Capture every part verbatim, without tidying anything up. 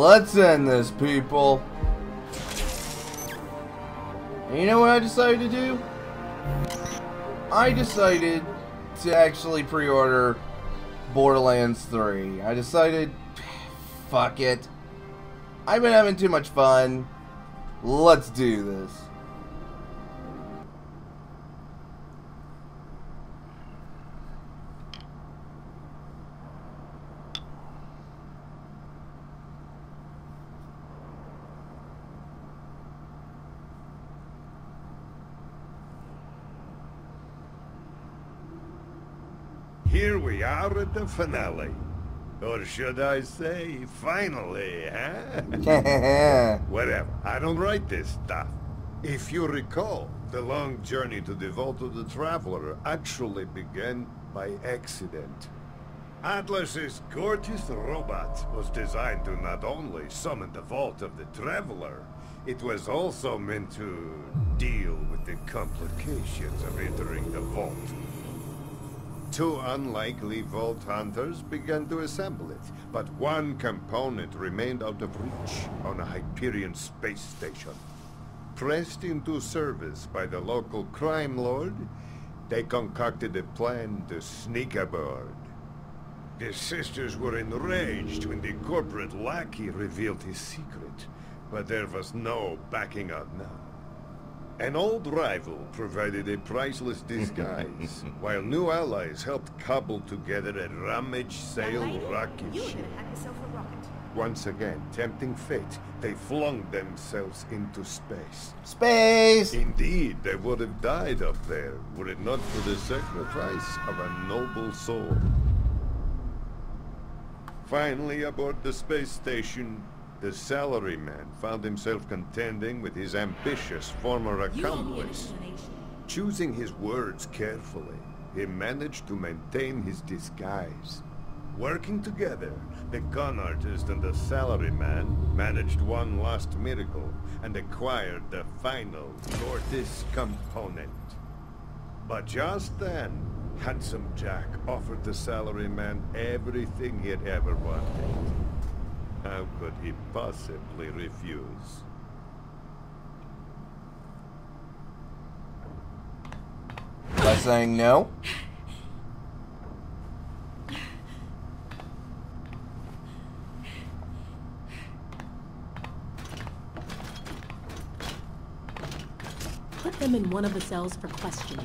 Let's end this, people. And you know what I decided to do? I decided to actually pre-order Borderlands three. I decided, fuck it. I've been having too much fun. Let's do this. Here we are at the finale. Or should I say, finally, huh? Whatever, I don't write this stuff. If you recall, the long journey to the Vault of the Traveler actually began by accident. Atlas's gorgeous robot was designed to not only summon the Vault of the Traveler, it was also meant to deal with the complications of entering the Vault. Two unlikely Vault hunters began to assemble it, but one component remained out of reach on a Hyperion space station. Pressed into service by the local crime lord, they concocted a plan to sneak aboard. The sisters were enraged when the corporate lackey revealed his secret, but there was no backing out now. An old rival provided a priceless disguise, while new allies helped cobble together a rummage-sale rocket ship. Once again, tempting fate, they flung themselves into space. Space! Indeed, they would have died up there, were it not for the sacrifice of a noble soul. Finally, aboard the space station, the salaryman found himself contending with his ambitious former accomplice. Choosing his words carefully, he managed to maintain his disguise. Working together, the con artist and the salaryman managed one last miracle and acquired the final Gortys component. But just then, Handsome Jack offered the salaryman everything he had ever wanted. How could he possibly refuse? By saying no? Put them in one of the cells for questioning.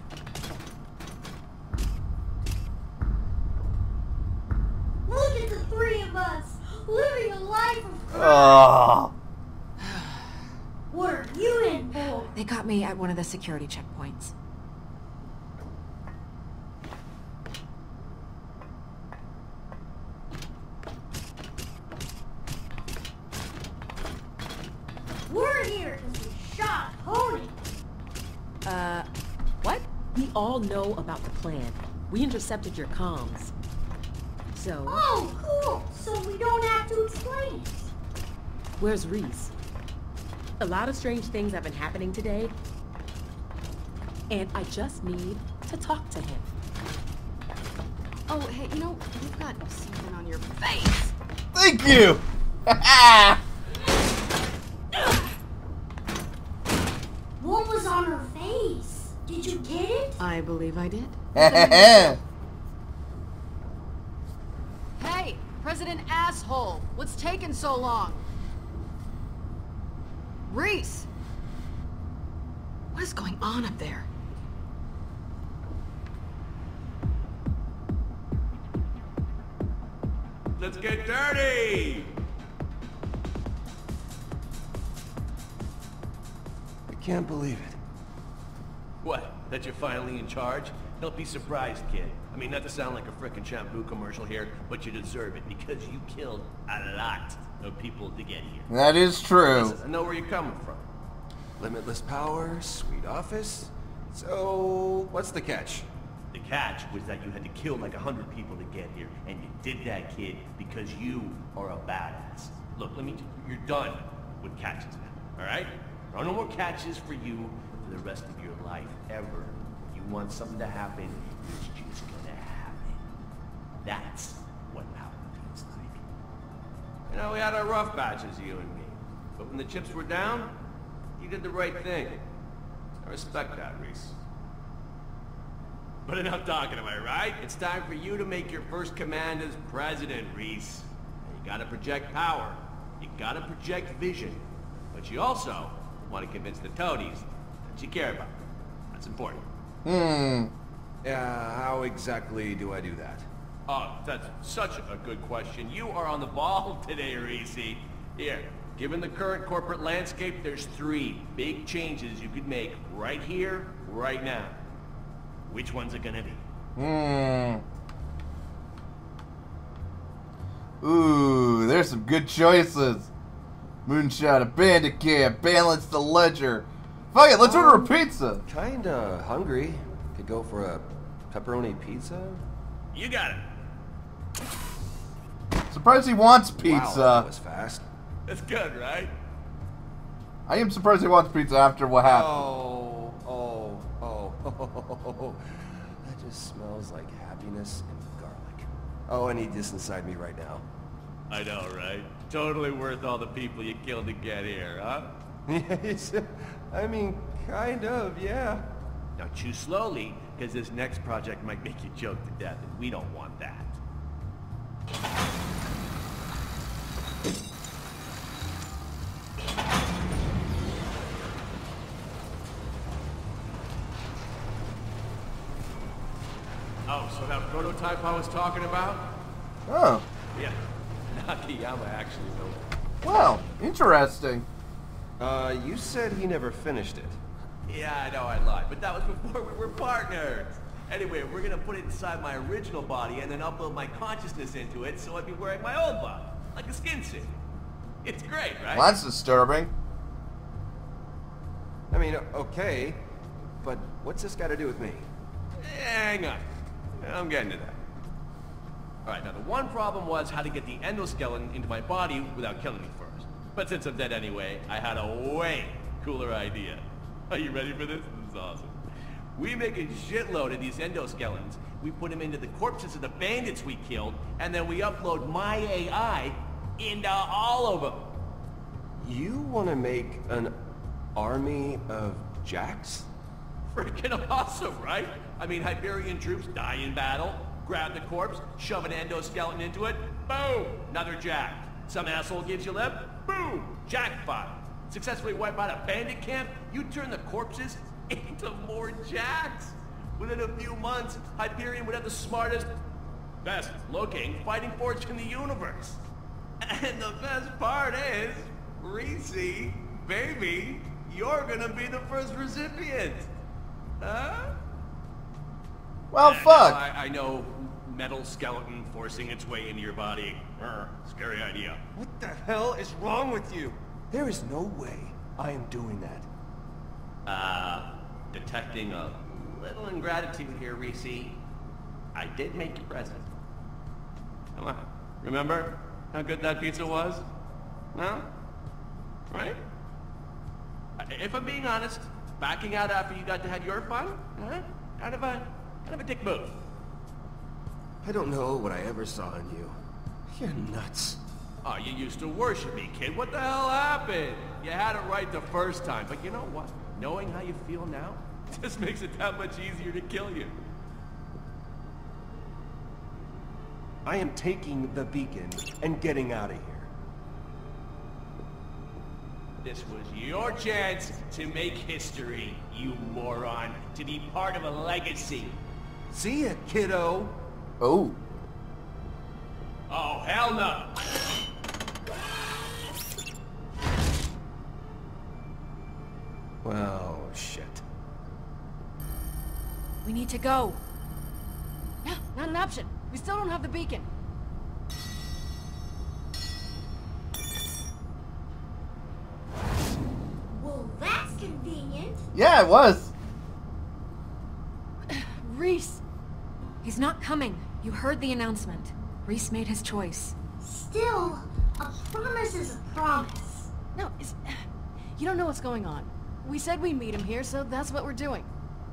Look at the three of us! Living a life of crime. Oh. What are you in for? They got me at one of the security checkpoints. We're here because we shot Pony. Uh, what? We all know about the plan. We intercepted your comms. So... Oh, cool! So we don't have to explain it. Where's Reese? A lot of strange things have been happening today. And I just need to talk to him. Oh, hey, you know, you've got something on your face. Thank you! What was on her face? Did you get it? I believe I did. Hey, President Asshole, what's taking so long? Reese! What is going on up there? Let's get dirty! I can't believe it. What? That you're finally in charge? Don't be surprised, kid. I mean, not to sound like a frickin' shampoo commercial here, but you deserve it because you killed a lot of people to get here. That is true. Listen, I know where you're coming from. Limitless power, sweet office. So, what's the catch? The catch was that you had to kill like a hundred people to get here, and you did that, kid, because you are a badass. Look, let me. You're done with catches now, all right? There are no more catches for you for the rest of your life ever. If you want something to happen, it's just gonna happen. That's what power feels like. And know, we had our rough patches, you and me. But when the chips were down, you did the right thing. I respect that, Reese. But enough talking, am I right? It's time for you to make your first command as president, Reese. You gotta project power. You gotta project vision. But you also want to convince the toadies that you care about them. That's important. Hmm. Yeah, how exactly do I do that? Oh, that's such a good question. You are on the ball today, Reese. Here, given the current corporate landscape, there's three big changes you could make right here, right now. Which one's it gonna be? Hmm. Ooh, there's some good choices. Moonshot, a bandit camp, balance the ledger. Fuck it, let's um, order a pizza. Kinda hungry. Could go for a pepperoni pizza. You got it. Surprised he wants pizza. Wow, that was fast. That's good, right? I am surprised he wants pizza after what happened. Oh, oh, oh, oh, that just smells like happiness and garlic. Oh, I need this inside me right now. I know, right? Totally worth all the people you killed to get here, huh? Yes, I mean, kind of, yeah. Now chew slowly, because this next project might make you choke to death, and we don't want that. Oh, so that prototype I was talking about? Oh. Yeah, Nakayama actually built it. Well, interesting. Uh, you said he never finished it. Yeah, I know I lied, but that was before we were partners. Anyway, we're gonna put it inside my original body and then upload my consciousness into it so I'd be wearing my old body, like a skin suit. It's great, right? Well, that's disturbing. I mean, okay, but what's this got to do with me? Hang on. I'm getting to that. Alright, now the one problem was how to get the endoskeleton into my body without killing me first. But since I'm dead anyway, I had a way cooler idea. Are you ready for this? This is awesome. We make a shitload of these endoskeletons, we put them into the corpses of the bandits we killed, and then we upload my A I into all of them. You want to make an army of Jacks? Freaking awesome, right? I mean, Hyperion troops die in battle, grab the corpse, shove an endoskeleton into it, boom, another Jack. Some asshole gives you lip, boom, jackpot. Successfully wipe out a bandit camp, you turn the corpses into more Jacks. Within a few months, Hyperion would have the smartest, best looking fighting force in the universe. And the best part is, Reese, baby, you're gonna be the first recipient. Huh? Well, And fuck. I, I know, metal skeleton forcing its way into your body. Urgh, scary idea. What the hell is wrong with you? There is no way I am doing that. Uh, detecting a little ingratitude here, Reese. I did make you present. Come on. Remember how good that pizza was? No? Right? If I'm being honest, backing out after you got to have your fun, huh? Kind of a, kind of a dick move. I don't know what I ever saw in you. You're nuts. Oh, you used to worship me, kid. What the hell happened? You had it right the first time, but you know what? Knowing how you feel now just makes it that much easier to kill you. I am taking the beacon and getting out of here. This was your chance to make history, you moron. To be part of a legacy. See ya, kiddo. Oh. Oh, hell no. Well, shit. We need to go. No, not an option. We still don't have the beacon. Well, that's convenient. Yeah, it was. Reese! He's not coming. You heard the announcement. Reese made his choice. Still, a promise is a promise. No, it's... You don't know what's going on. We said we'd meet him here, so that's what we're doing.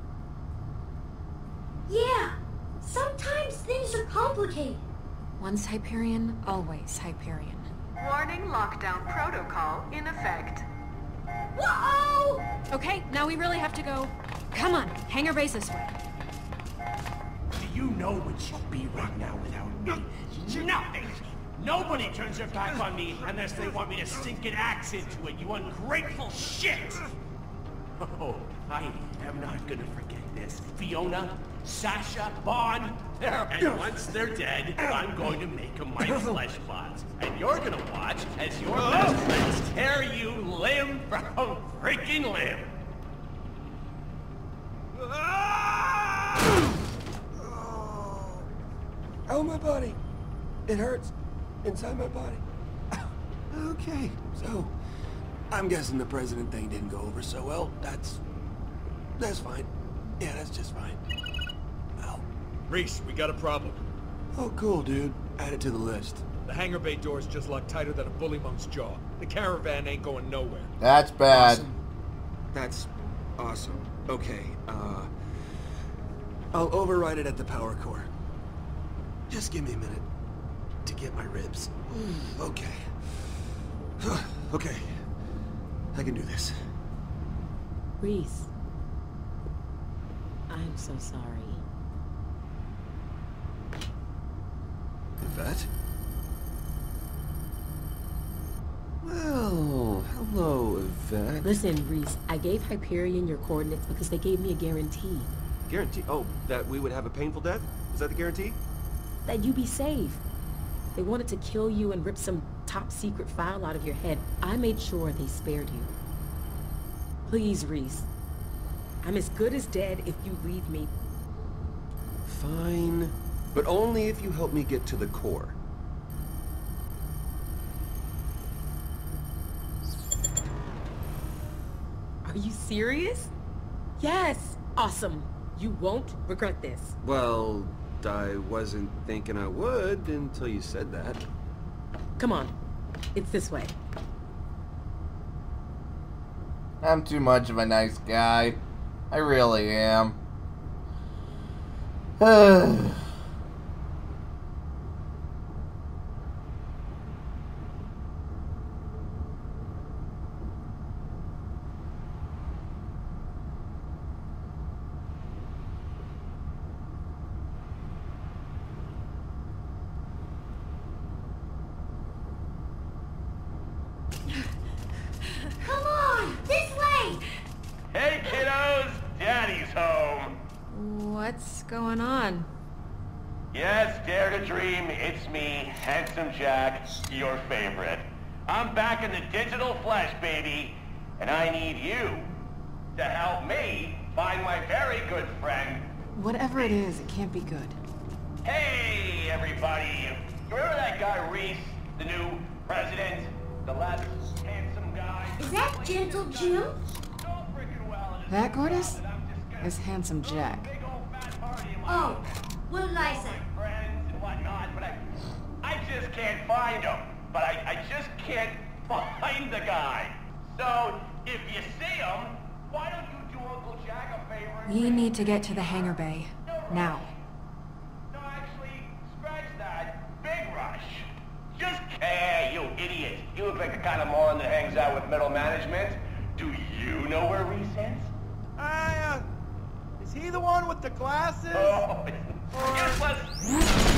Yeah, sometimes things are complicated. Once Hyperion, always Hyperion. Warning! lockdown protocol in effect. Whoa! Okay, now we really have to go. Come on, hangar base this way. Do you know what you'd be right now without me? Nothing! Nobody turns their back on me unless they want me to sink an axe into it, you ungrateful shit! Oh, I am not gonna forget this. Fiona, Sasha, Bond, and once they're dead, I'm going to make them my flesh pots. And you're gonna watch as your best friends tear you limb from freaking limb. Oh, my body. It hurts. Inside my body. Okay, so I'm guessing the president thing didn't go over so well. That's... that's fine. Yeah, that's just fine. Ow. Reese, we got a problem. Oh, cool, dude. Add it to the list. The hangar bay door's just locked tighter than a bully monk's jaw. The caravan ain't going nowhere. That's bad. Awesome. That's awesome. Okay, uh... I'll override it at the power core. Just give me a minute to get my ribs. Okay. Okay. I can do this. Reese. I'm so sorry. Yvette? Well, hello, Yvette. Listen, Reese, I gave Hyperion your coordinates because they gave me a guarantee. Guarantee? Oh, that we would have a painful death? Is that the guarantee? That you be safe. They wanted to kill you and rip some top secret file out of your head. I made sure they spared you. Please, Reese. I'm as good as dead if you leave me. Fine. But only if you help me get to the core. Are you serious? Yes! Awesome! You won't regret this. Well, I wasn't thinking I would until you said that. Come on. It's this way. I'm too much of a nice guy. I really am. Come on, this way! Hey kiddos, Daddy's home. What's going on? Yes, dare to dream, it's me, Handsome Jack, your favorite. I'm back in the digital flesh, baby, and I need you to help me find my very good friend. Whatever it is, it can't be good. Hey, everybody. You remember that guy Reese, the new president? The last handsome guy? Is that Gentle Jim? That, Gortys, is Handsome Jack. Oh, what did I say? Friends and whatnot, but I, I just can't find him. But I, I just can't find the guy. So, if you see him, why don't you do Uncle Jack a favor? We need to get to the hangar bay. Now. No, actually, scratch that. Big rush. Just, hey, you idiot. You look like the kind of moron that hangs out with middle management. Do you know where Reese is? Uh, is he the one with the glasses? Oh, yes, let's...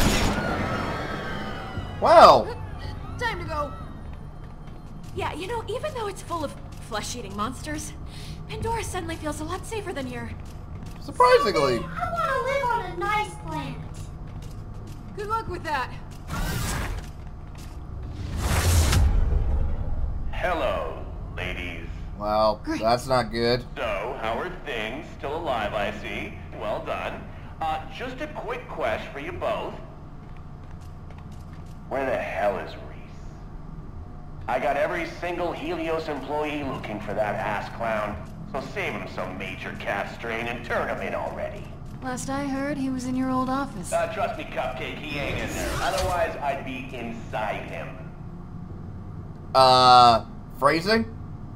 Wow. Time to go. Yeah, you know, even though it's full of flesh-eating monsters, Pandora suddenly feels a lot safer than here. Surprisingly. I want to live on a nice planet. Good luck with that. Hello, ladies. Well, that's not good. So, how are things? Still alive, I see. Well done. Uh, just a quick question for you both. Where the hell is Reese? I got every single Helios employee looking for that ass clown. So save him some major cat strain and turn him in already. Last I heard, he was in your old office. Uh, trust me, Cupcake, he ain't in there. Otherwise, I'd be inside him. Uh, phrasing?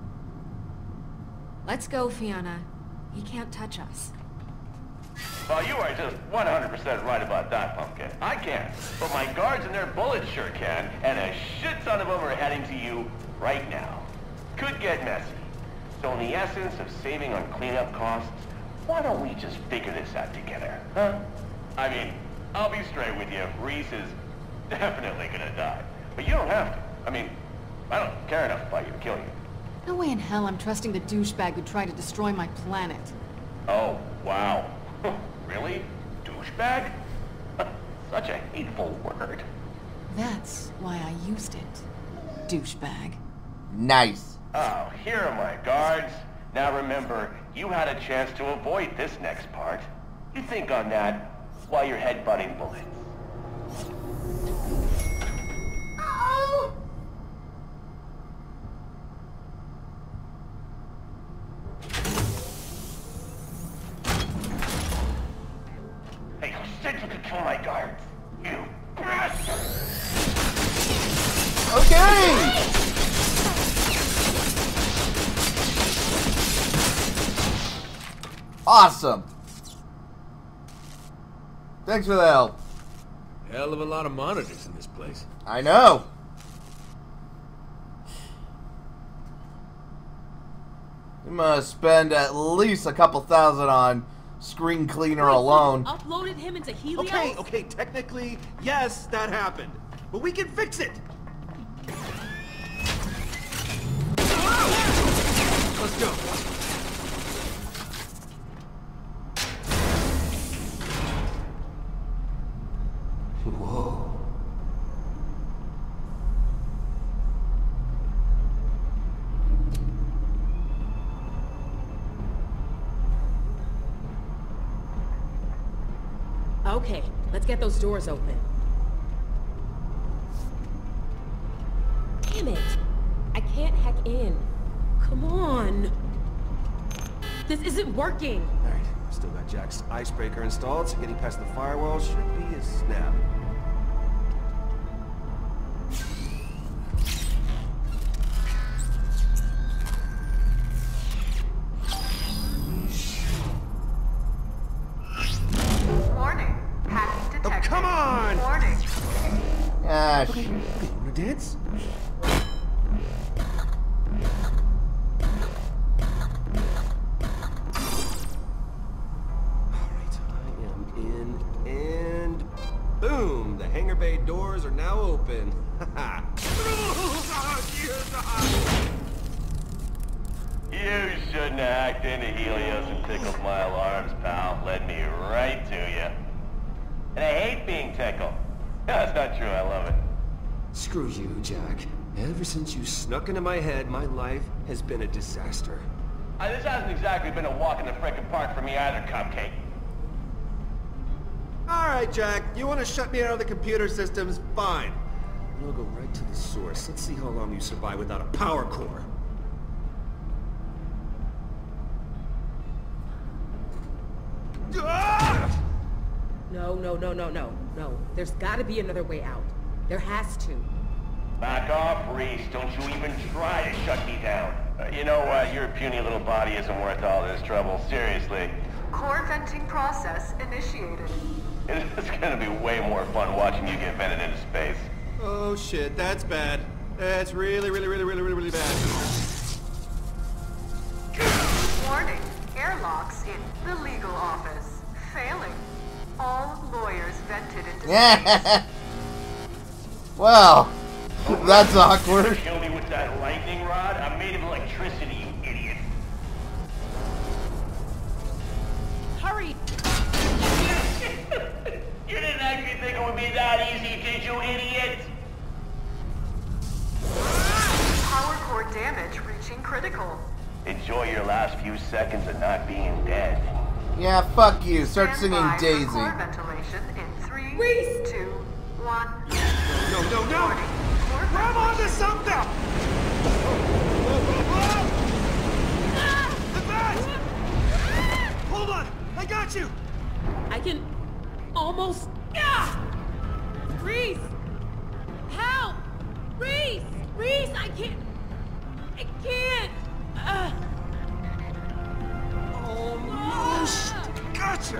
Let's go, Fiona. He can't touch us. Well, you are just one hundred percent right about that, Pumpkin. I can't, but my guards and their bullets sure can, and a shit ton of them are heading to you right now. Could get messy. So in the essence of saving on cleanup costs, why don't we just figure this out together, huh? I mean, I'll be straight with you. Reese is definitely gonna die. But you don't have to. I mean, I don't care enough about you to kill you. No way in hell I'm trusting the douchebag who tried to destroy my planet. Oh, wow. Really? Douchebag? Such a hateful word. That's why I used it. Douchebag. Nice. Oh, here are my guards. Now remember, you had a chance to avoid this next part. You think on that while you're headbutting bullets. Oh! Hey, who said you could kill my guards? You bastard! Okay! Awesome. Thanks for the help. Hell of a lot of monitors in this place. I know. You must spend at least a couple thousand on screen cleaner alone. Uploaded him into Helios? Okay, okay, technically, yes, that happened. But we can fix it! Let's go. Whoa. Okay, let's get those doors open. Damn it! I can't hack in. Come on! This isn't working! Alright, still got Jack's icebreaker installed, so getting past the firewall should be a snap. Warning. Hacking detected. Oh, come on! Warning. Ah, Okay, sh- okay, wanna dance? Alright, I am in, and boom! The hangar bay doors are now open. Haha. You shouldn't have hacked into Helios and tickled my alarms, pal. Led me right to you. And I hate being tickled. That's not true, I love it. Screw you, Jack. Ever since you snuck into my head, my life has been a disaster. Uh, this hasn't exactly been a walk in the frickin' park for me either, Cupcake. Alright, Jack. You want to shut me out of the computer systems? Fine. We'll go right to the source. Let's see how long you survive without a power core. Ah! No, no, no, no, no, no. There's gotta be another way out. There has to. Back off, Reese. Don't you even try to shut me down. Uh, you know what? Your puny little body isn't worth all this trouble. Seriously. Core venting process initiated. It's gonna be way more fun watching you get vented into space. Oh shit, that's bad. That's really, really, really, really, really, really bad. Warning. Airlocks in the legal office. Failing. All lawyers vented into space. Well, that's awkward. Kill me with that lightning rod? I'm made of electricity, you idiot. Hurry! You didn't actually think it would be that easy, did you, idiot? Power core damage reaching critical. Enjoy your last few seconds of not being dead. Yeah, fuck you. Start Stand singing by for Daisy. Core ventilation in three, Reese! two, one. No, no, no! Warning. Core Grab onto ventilation. something! The bat! Hold on! I got you! I can almost. Ah! Reese! Help! Reese! Reese! I can't. I can't. Uh. Almost! Gotcha!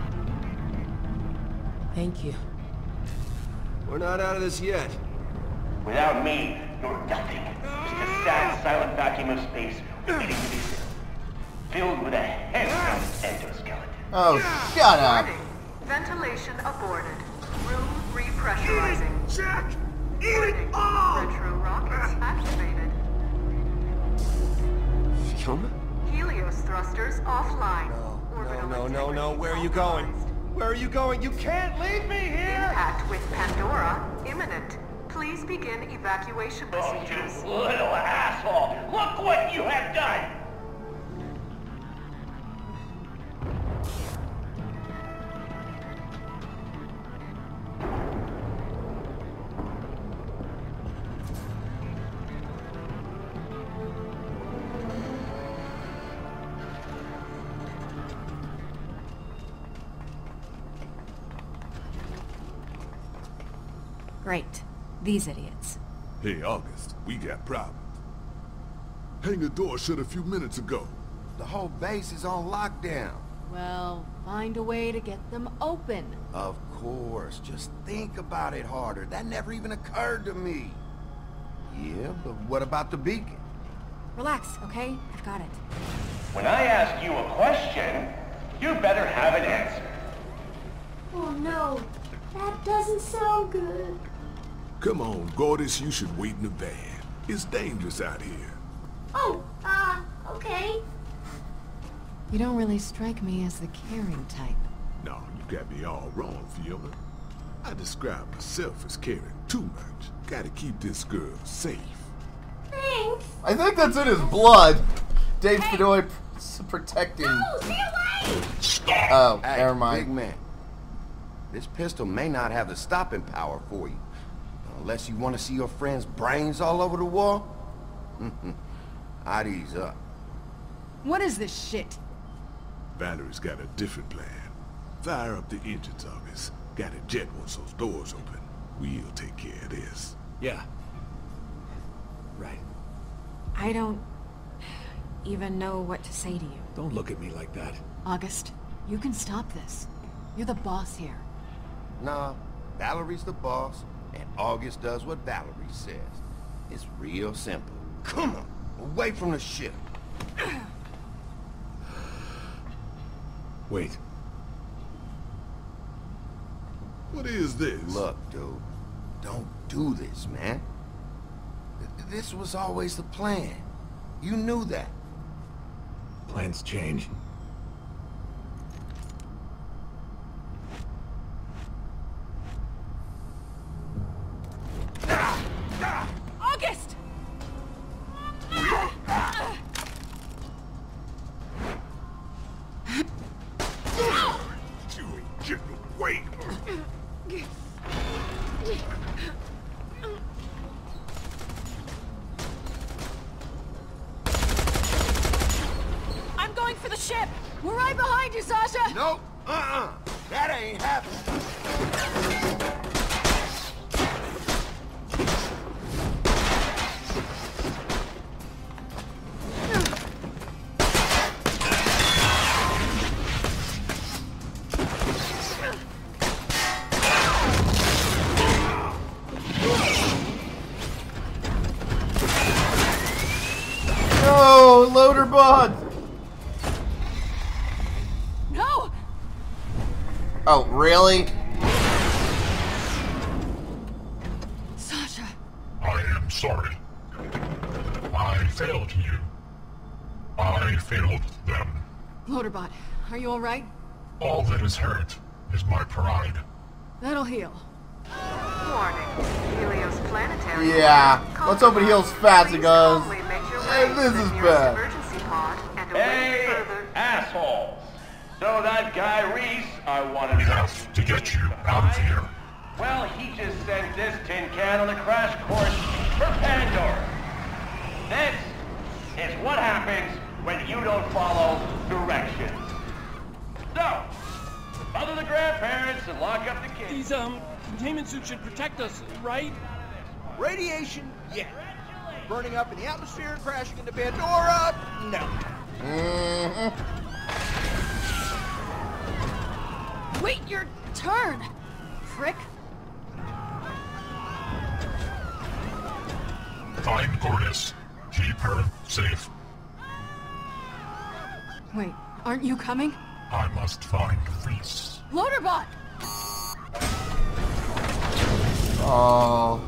Thank you. We're not out of this yet. Without me, you're nothing. Just a sad, silent vacuum of space waiting to be filled. Filled with a handsome endoskeleton. Oh, shut up. Warning. Ventilation aborted. Room repressurizing. Jack! Eat it Warning. all! Retro rockets activated. Fiona? Helios thrusters offline. No, Orbital no, no, no, no. integrity Where are you going? compromised. Where are you going? You can't leave me here! Impact with Pandora imminent. Please begin evacuation Oh, procedures. you little asshole! Look what you have done! Great. These idiots. Hey, August, we got problems. Hangar door shut a few minutes ago. The whole base is on lockdown. Well, find a way to get them open. Of course. Just think about it harder. That never even occurred to me. Yeah, but what about the beacon? Relax, okay? I've got it. When I ask you a question, you better have an answer. Oh no, that doesn't sound good. Come on, Gordis, you should wait in the van. It's dangerous out here. Oh, uh, okay. You don't really strike me as the caring type. No, you got me all wrong, Fiona. I describe myself as caring too much. Gotta keep this girl safe. Thanks. I think that's in his blood. Dave Fedoi protecting. No, stay away! Stop! Oh, Hey, never mind. big man. This pistol may not have the stopping power for you. Unless you want to see your friend's brains all over the wall? I'd ease up. What is this shit? Valerie's got a different plan. Fire up the engines, August. Got a jet once those doors open. We'll take care of this. Yeah. Right. I don't even know what to say to you. Don't look at me like that. August, you can stop this. You're the boss here. Nah, Valerie's the boss, and August does what Valerie says. It's real simple. Come on, away from the ship. Wait. What is this? Look, dude, don't do this, man. Th- This was always the plan. You knew that. Plans change. August! You ain't getting away. I'm going for the ship! We're right behind you, Sasha! Nope, uh-uh. That ain't happening. No, loader bud. No! Oh, really? Sasha! I am sorry. I failed you. I failed them. Loaderbot, are you alright? All that is hurt is my pride. That'll heal. Warning. Helios planetary. Yeah. Let's hope it heals fast, it goes. Calmly make your Hey, way this to the is nearest bad. emergency pod and await Hey, further. assholes! So that guy Reese, I wanted We to... have to get you out of here. Well, he just sent this tin can on a crash course for Pandora. This is what happens when you don't follow directions. So, mother the grandparents and lock up the kids. These, um, containment suits should protect us, right? Radiation, yeah. Burning up in the atmosphere and crashing into Pandora, no. Mm-hmm. Wait your turn! Prick! find Gortys. Keep her safe. Wait, aren't you coming? I must find Reese. Loaderbot! Oh.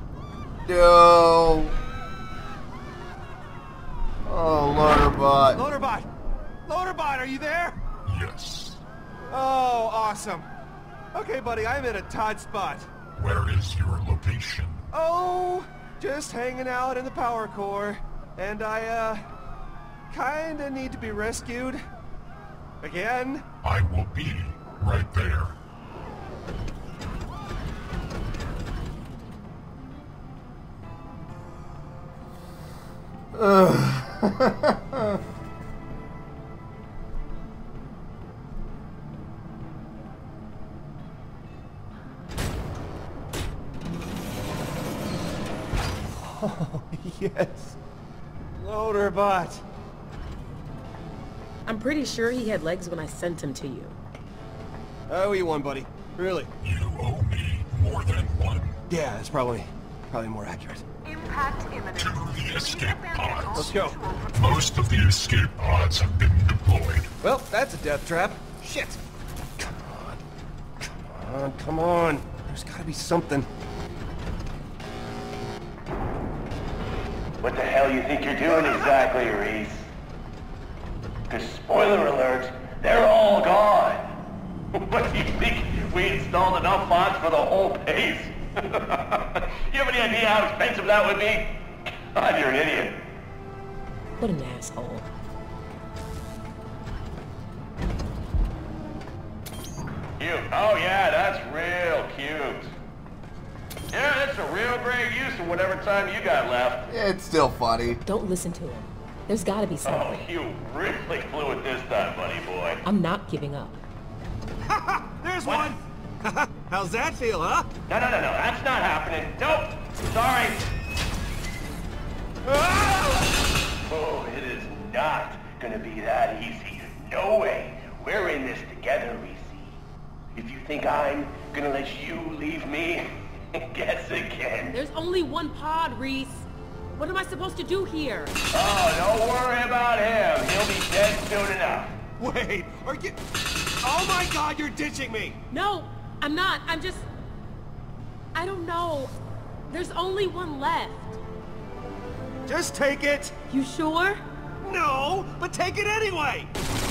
No. Oh, Loaderbot. Loaderbot! Loaderbot, are you there? Yes. Oh, awesome. Okay, buddy, I'm in a tight spot. Where is your location? Oh, just hanging out in the power core. And I, uh, kinda need to be rescued. Again? I will be right there. Ugh. Oh, yes. Loaderbot. I'm pretty sure he had legs when I sent him to you. I owe you one, buddy. Really. You owe me more than one. Yeah, that's probably, probably more accurate. Impact imminent. To the escape pods. Let's go. Most of the escape pods have been deployed. Well, that's a death trap. Shit. Come on. Come on, come on. There's gotta be something. What the hell you think you're doing exactly, Reese? Because spoiler alert, they're all gone. What do you think? We installed enough pods for the whole base? You have any idea how expensive that would be? God, you're an idiot. What an asshole. Cute. Oh yeah, that's real cute. Yeah, that's a real great use of whatever time you got left. Yeah, it's still funny. Don't listen to him. There's gotta be something. Oh, you really flew it this time, buddy boy. I'm not giving up. There's what? one! How's that feel, huh? No, no, no, no, that's not happening. Nope. Sorry. Ah! Oh, it is not gonna be that easy. No way. We're in this together, Reese. If you think I'm gonna let you leave me, guess again. There's only one pod, Reese. What am I supposed to do here? Oh, don't worry about him. He'll be dead soon enough. Wait, are you... Oh my god, you're ditching me! No, I'm not. I'm just... I don't know. There's only one left. Just take it! You sure? No, but take it anyway!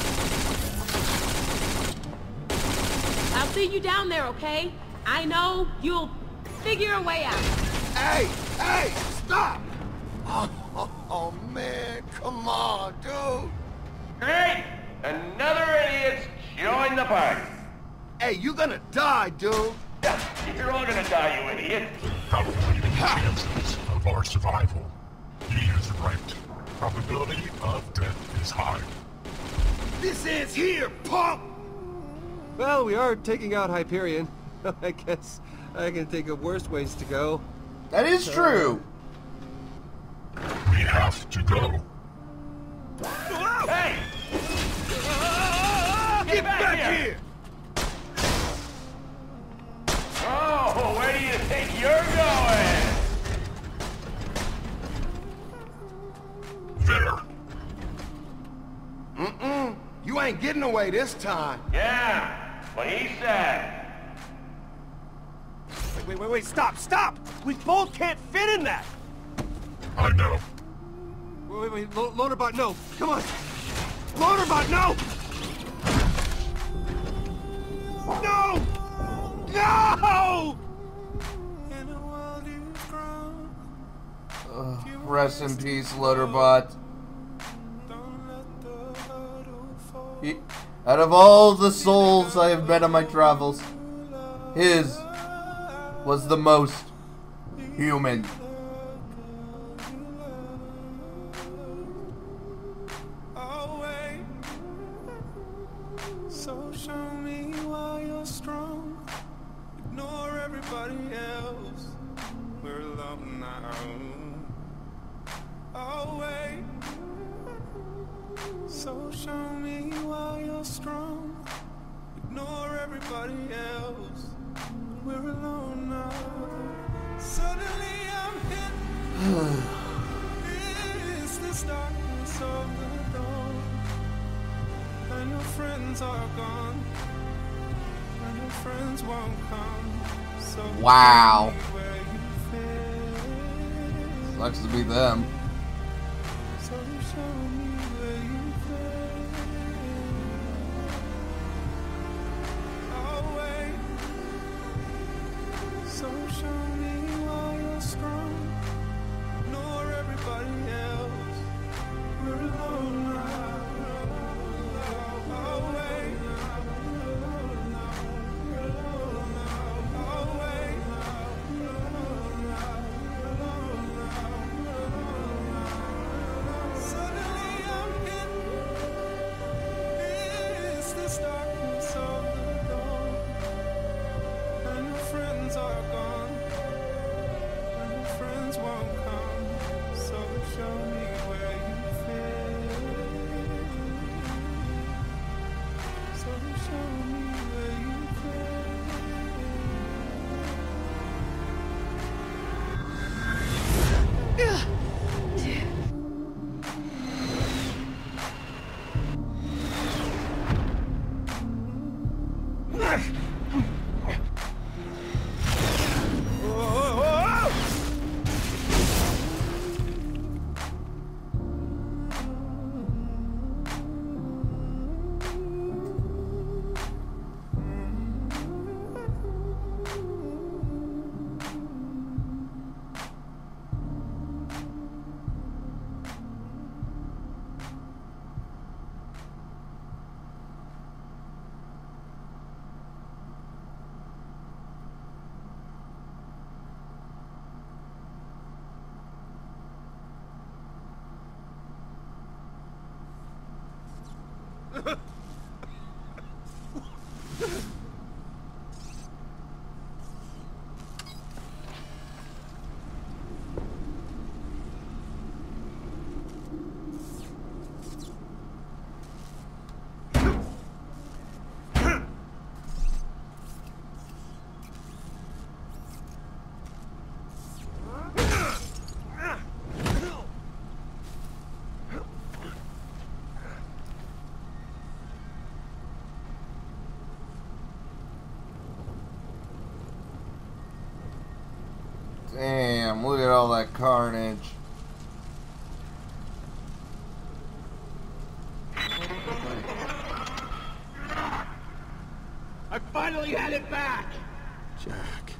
I'll see you down there, okay? I know you'll figure a way out. Hey! Hey! Stop! Oh, oh, oh man, come on, dude! Great! Another idiot's joined the party. Hey, you gonna die, dude! You're all gonna die, you idiot. Calculating the chances of our survival. He is right. Probability of death is high. This ends here, punk! Well, we are taking out Hyperion. I guess I can think of worse ways to go. That is So, true. We have to go. Hey! Get, Get back, back here. here! Oh, where do you think you're going? There. Mm-mm. You ain't getting away this time. Yeah, what he said. Wait, wait, wait, wait, stop, stop! We both can't fit in that! I know. Wait, wait, wait, Lo Loaderbot, no! Come on! Loaderbot, no! No! No! Ugh, rest in peace, Loaderbot. He, out of all the souls I have met on my travels, his was the most human. So show me why you're strong. Ignore everybody else. We're alone now. Oh wait. So show me why you're strong. Ignore everybody else. We're alone now. Suddenly I'm hit. of the dawn, and your friends are gone, and your friends won't come. So wow. where you Sucks to be them. So show me where you I'll wait. So show me why you're strong. Ignore everybody else. We're alone now. I'll wait. I'll wait. Suddenly I'm hidden. It's this darkness of the dawn, and your friends are gone, and your friends won't come. So show me where you fit. So show me where you Damn, look at all that carnage. I finally had it back! Jack.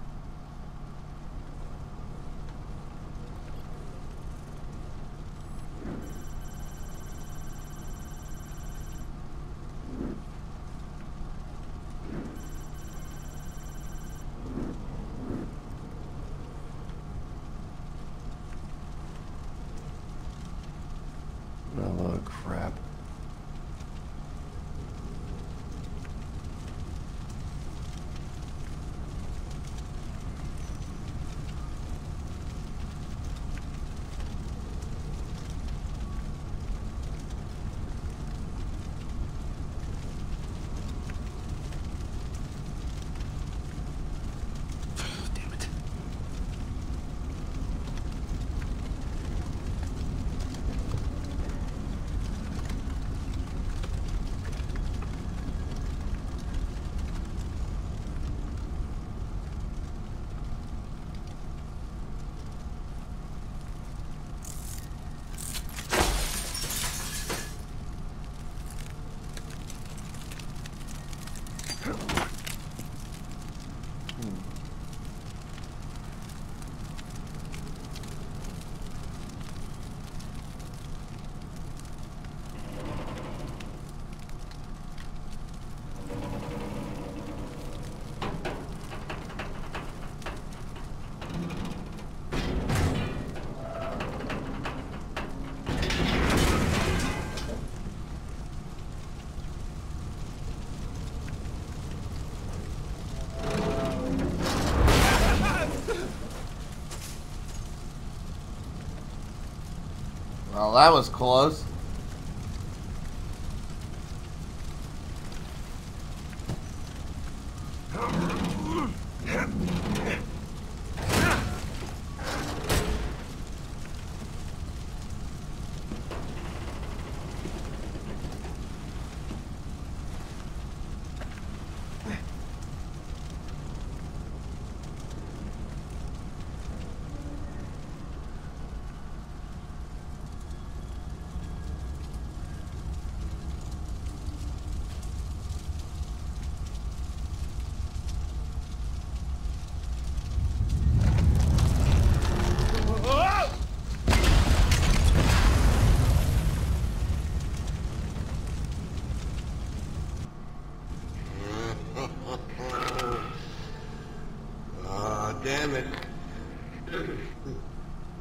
What a load of crap. Well, that was close.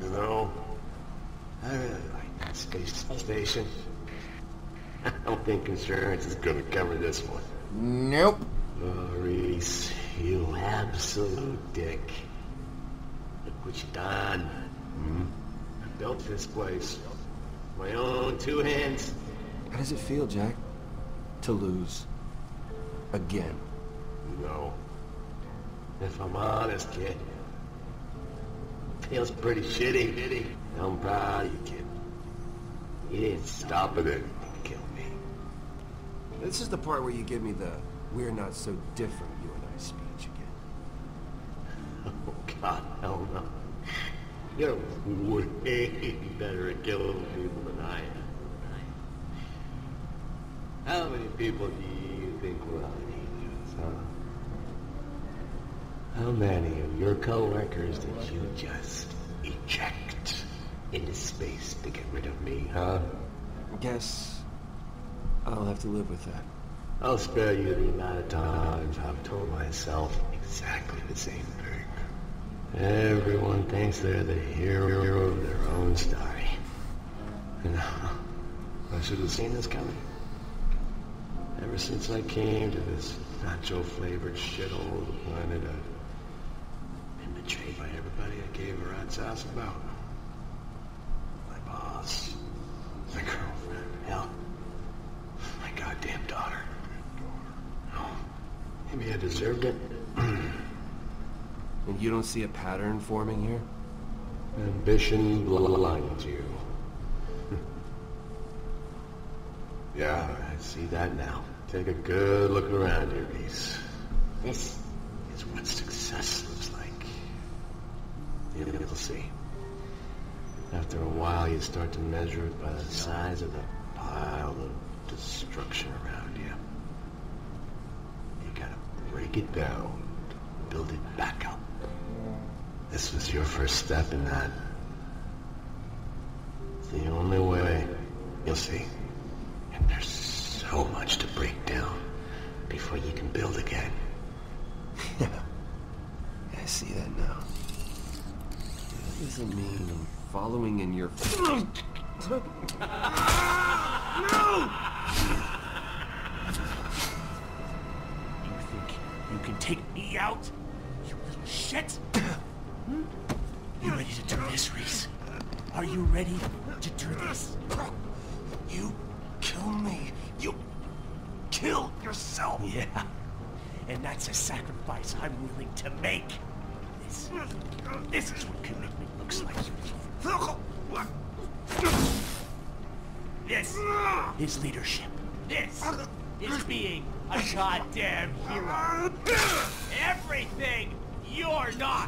You know, I really like that space station. I don't think insurance is gonna cover this one. Nope. Oh, Reese, you absolute dick. Look what you done. Hmm? I built this place. My own two hands. How does it feel, Jack? To lose. Again. No. If I'm honest, kid. Feels pretty shitty. I'm proud of you, kid. You didn't stop it and kill me. This is the part where you give me the "we're not so different, you and I" speech again. Oh, God, hell no. You're way better at killing people than I am. How many people do you think were on Aegis, huh? How many of your co-workers did you just eject into space to get rid of me, huh? Guess I'll have to live with that. I'll spare you the amount of times I've told myself exactly the same thing. Everyone thinks they're the hero of their own story. And I should have seen this coming. Ever since I came to this nacho-flavored shithole of the planet, I've been betrayed by everybody I gave a rat's ass about. My boss, my girlfriend, hell, my goddamn daughter. Oh, maybe I deserved it. And you don't see a pattern forming here? Ambition blinds you. Yeah, I see that now. Take a good look around here, Reese. This is what success looks like. You'll see. After a while, you start to measure it by the size of the pile of destruction around you. You gotta break it down, build it back up. This was your first step in that. It's the only way. You'll see. And there's so much to break down before you can build again. Yeah, I see that now. That doesn't mean I'm following in your... No! You think you can take me out? You little shit! You ready to do this, Reese? Are you ready to do this? You kill me. You kill yourself. Yeah. And that's a sacrifice I'm willing to make. This, this is what commitment looks like. This is leadership. This is being a goddamn hero. Everything you're not.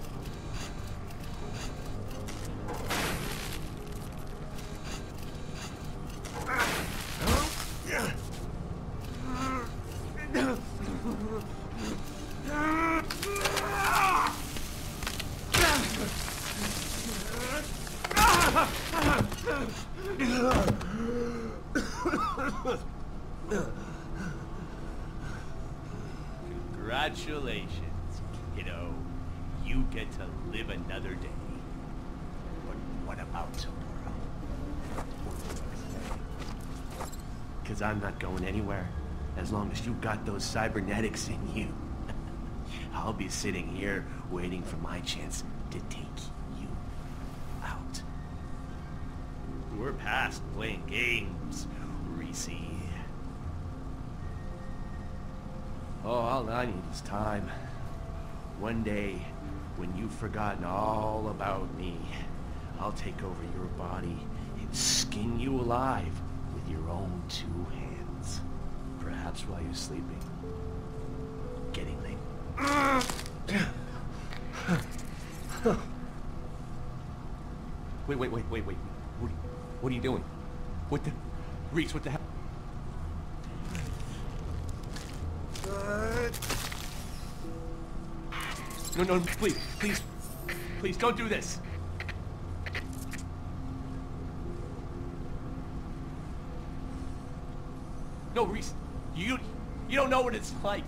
Congratulations, kiddo. You get to live another day. But what about tomorrow? Because I'm not going anywhere as long as you got those cybernetics in you. I'll be sitting here waiting for my chance to take you out. We're past playing games, Reese. Oh, all I need is time. One day, when you've forgotten all about me, I'll take over your body and skin you alive with your own two hands. Perhaps while you're sleeping. Getting late. Wait, wait, wait, wait, wait. What, what are you doing? What the... Reese, what the hell? No, no, please, please, please don't do this. No, Reese, you, you don't know what it's like.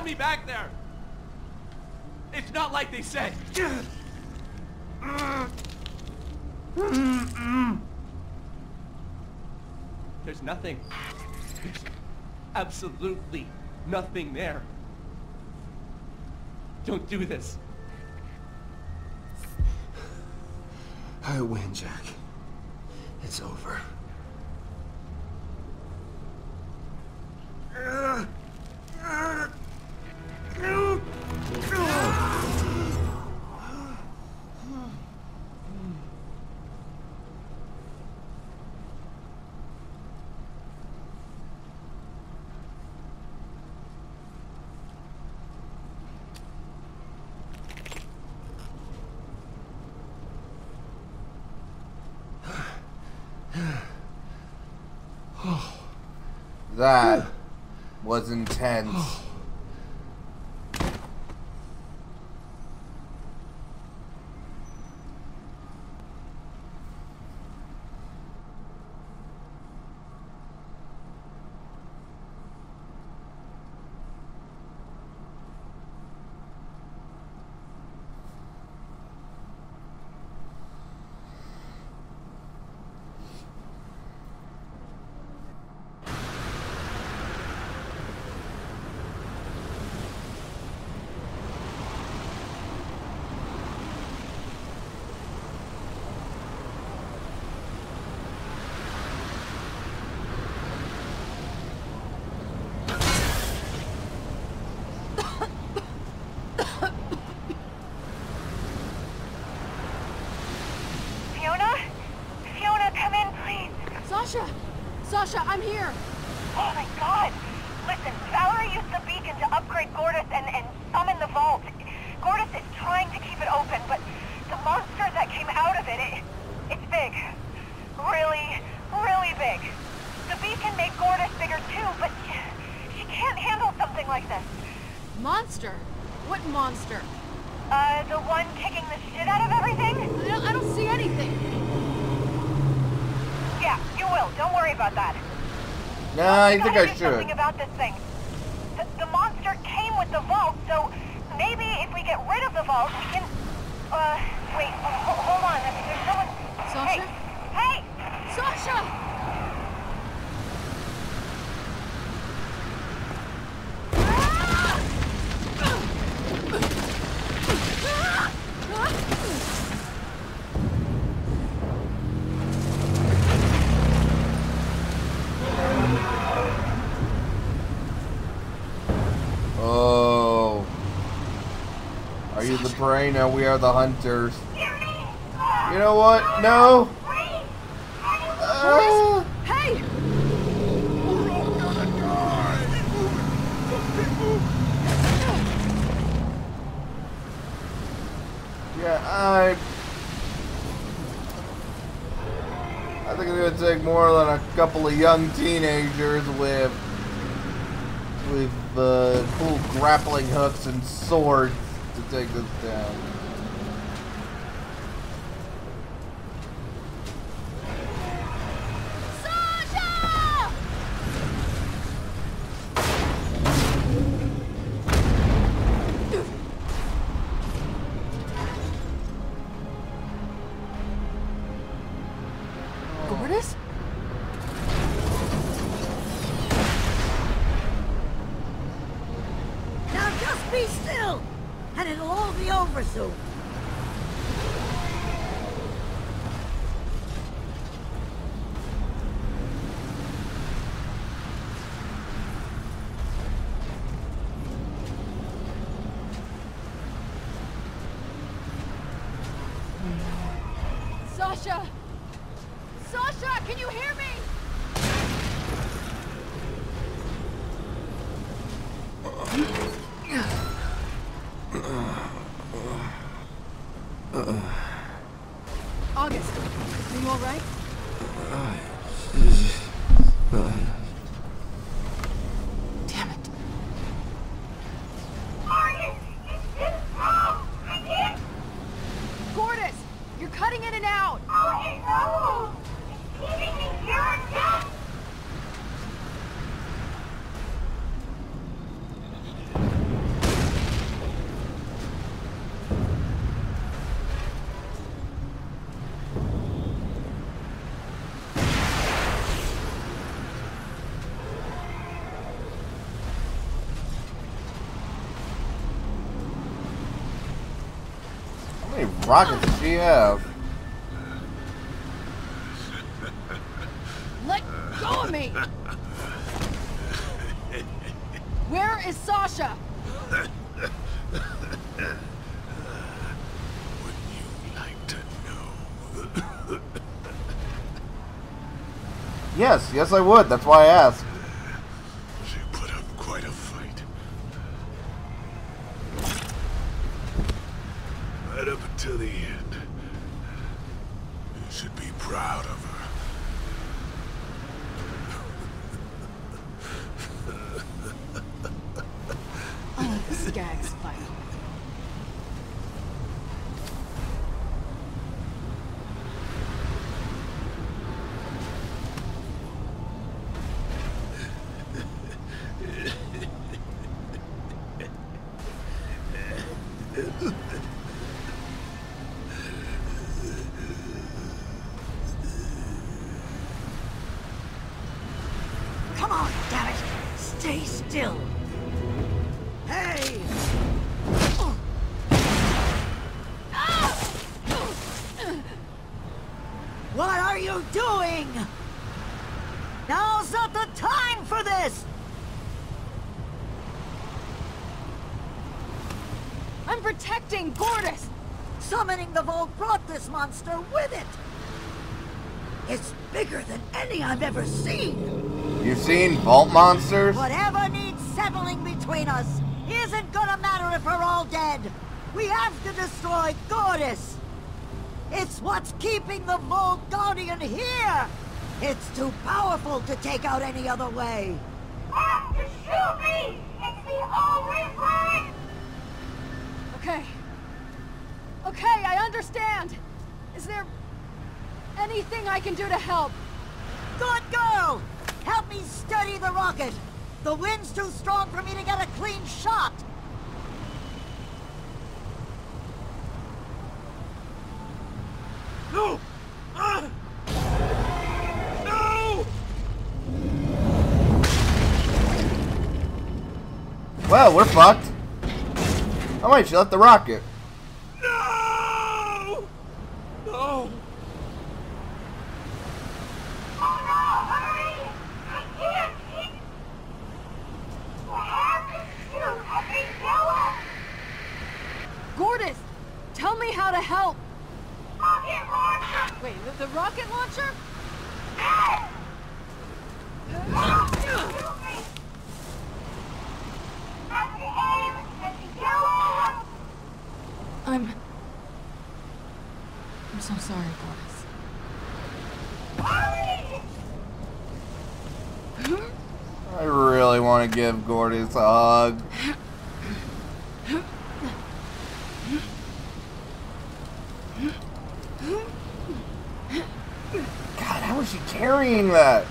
me back there! It's not like they said. There's nothing. There's absolutely nothing there. Don't do this. I win, Jack. It's over. That was intense. Sasha! Sasha, I'm here! Oh my god! Listen, Valerie used the beacon to upgrade Gordis and, and summon the vault. Gordis is trying to keep it open, but the monster that came out of it, it it's big. Really, really big. The beacon made Gordis bigger too, but she can't handle something like this. Monster? What monster? Uh, the one kicking the shit out of everything? I don't, I don't see anything. Yeah, you will. Don't worry about that. Nah, I think I do should. Something about this thing. The, the monster came with the vault, so maybe if we get rid of the vault, we can. Uh, wait. Ho hold on. There's someone. Sasha? Hey! Hey! Sasha! Oh. Are you the prey? No, we are the hunters. You know what? No. Uh, Hey! yeah, I. I think it's gonna take more than a couple of young teenagers with with uh, cool grappling hooks and swords to take this down. Gordis? Now just be still, and it'll all be over soon. Sasha! Sasha, can you hear me? August, are you all right? Damn it. Gordis, you're cutting in and out. rockets does she have? Let go of me! Where is Sasha? Wouldn't you like to know? Yes, yes I would. That's why I asked. She put up quite a fight. Right up until the end. You should be proud of her. I'll let the Skags fight. Come on, damn it! Stay still! Hey! What are you doing? Now's not the time for this! I'm protecting Gordis! Summoning the Vault brought this monster with it! It's bigger than any I've ever seen! You've seen vault monsters? Whatever needs settling between us isn't gonna matter if we're all dead! We have to destroy Gordis! It's what's keeping the Vault Guardian here! It's too powerful to take out any other way! Have to shoot me! It's the only way! Okay. Okay, I understand! Is there anything I can do to help? Good girl! Help me steady the rocket! The wind's too strong for me to get a clean shot! No! Ah! No! Well, we're fucked. Oh wait, she left the rocket. No! No! Oh no, hurry! I can't keep... You have to shoot a big yellow! Gordis, tell me how to help! Rocket launcher! Wait, the, the rocket launcher? At the aim, at the yellow one! I'm... I'm so sorry, Gordis. Hurry! I really want to give Gordis a hug. God, how is she carrying that?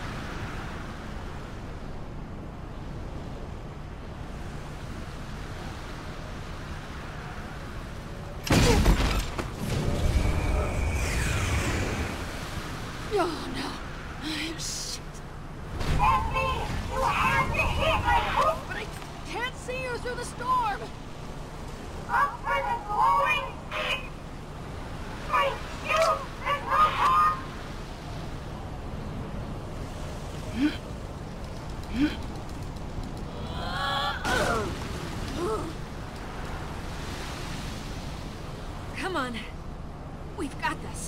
Oh no. Shit. That's me! You have to hit my hook! But I can't see you through the storm! Up for the glowing stick! Wait, shoot! There's no harm! Come on. We've got this.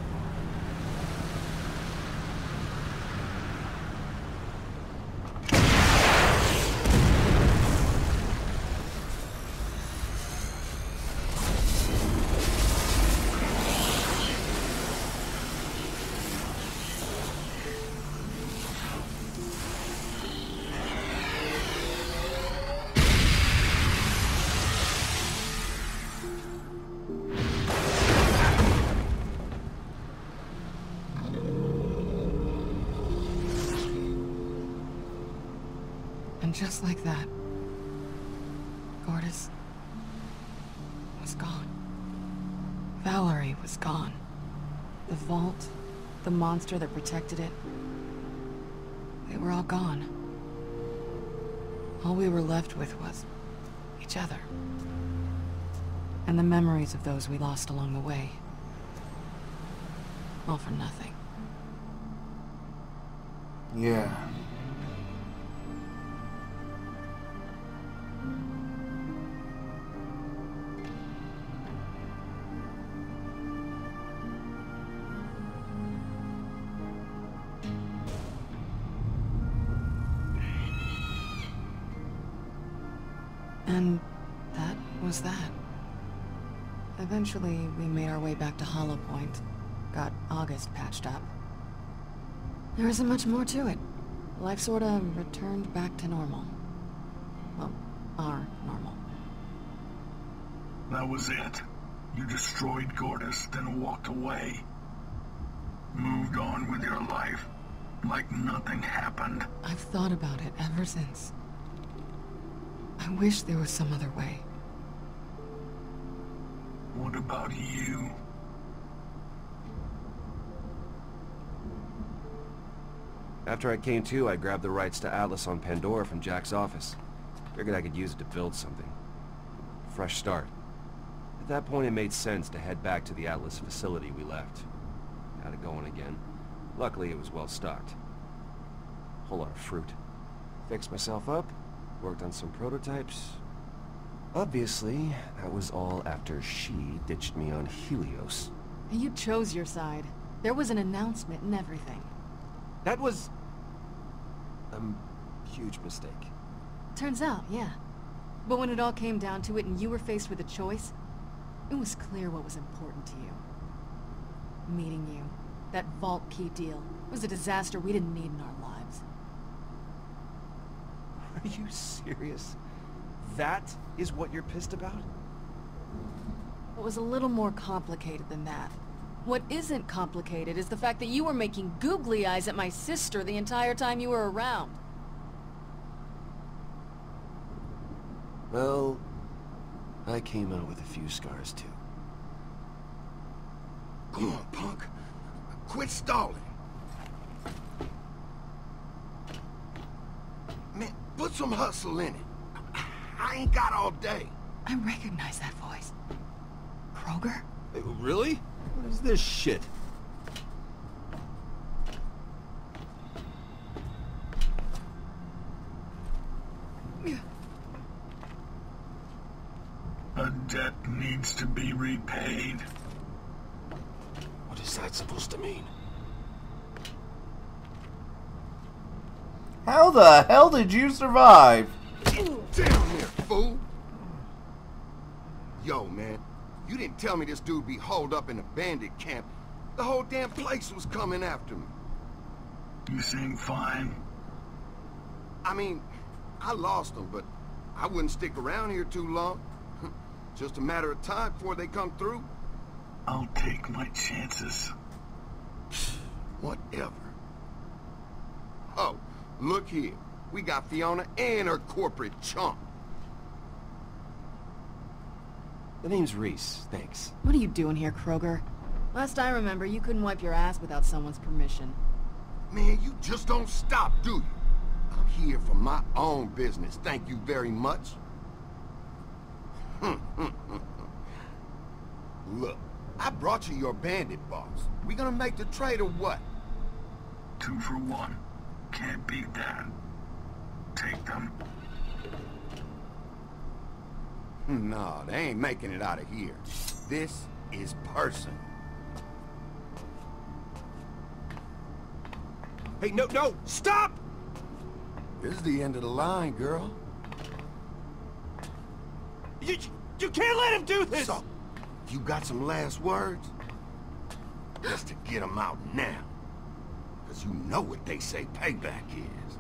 And just like that, Gordis was gone. Valerie was gone. The vault, the monster that protected it, they were all gone. All we were left with was each other. And the memories of those we lost along the way. All for nothing. Yeah. And that was that. Eventually, we made our way back to Hollow Point. Got August patched up. There isn't much more to it. Life sorta returned back to normal. Well, our normal. That was it. You destroyed Gortys, then walked away. Moved on with your life, like nothing happened. I've thought about it ever since. I wish there was some other way. What about you? After I came to, I grabbed the rights to Atlas on Pandora from Jack's office. Figured I could use it to build something. Fresh start. At that point, it made sense to head back to the Atlas facility we left. Got it going again. Luckily, it was well stocked. Whole lot of fruit. Fixed myself up, worked on some prototypes. Obviously, that was all after she ditched me on Helios. You chose your side. There was an announcement and everything. That was... a huge mistake. Turns out, yeah. But when it all came down to it and you were faced with a choice, it was clear what was important to you. Meeting you. That vault key deal. It was a disaster we didn't need in our lives. Are you serious? That is what you're pissed about? It was a little more complicated than that. What isn't complicated is the fact that you were making googly eyes at my sister the entire time you were around. Well, I came out with a few scars too. Come on, punk. Quit stalling. Man, put some hustle in it. I ain't got all day. I recognize that voice. Kroger? Hey, really? What is this shit? A debt needs to be repaid. What is that supposed to mean? How the hell did you survive? Down there, fool! Yo, man, you didn't tell me this dude be holed up in a bandit camp. The whole damn place was coming after me. You seem fine. I mean, I lost them, but I wouldn't stick around here too long. Just a matter of time before they come through. I'll take my chances. Whatever. Oh, look here. We got Fiona and her corporate chump. The name's Reese, thanks. What are you doing here, Kroger? Last I remember, you couldn't wipe your ass without someone's permission. Man, you just don't stop, do you? I'm here for my own business, thank you very much. Look, I brought you your bandit boss. We gonna make the trade or what? Two for one. Can't beat that. Take them. No, they ain't making it out of here. This is personal. Hey, no, no, stop! This is the end of the line, girl. You, you can't let him do this! So, you got some last words? Just to get them out now. Because you know what they say payback is.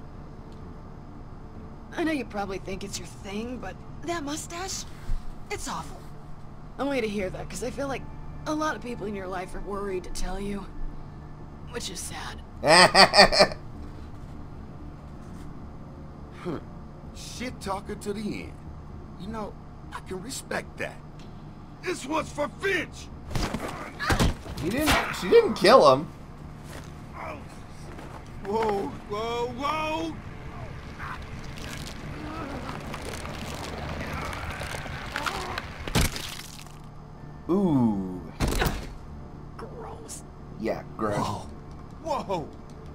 I know you probably think it's your thing, but that mustache, it's awful. I want you to hear that, because I feel like a lot of people in your life are worried to tell you. Which is sad. Huh. Shit talker to the end. You know, I can respect that. This one's for Finch! He didn't, she didn't kill him. Whoa, whoa, whoa! Ooh. Gross. Yeah, gross. Whoa!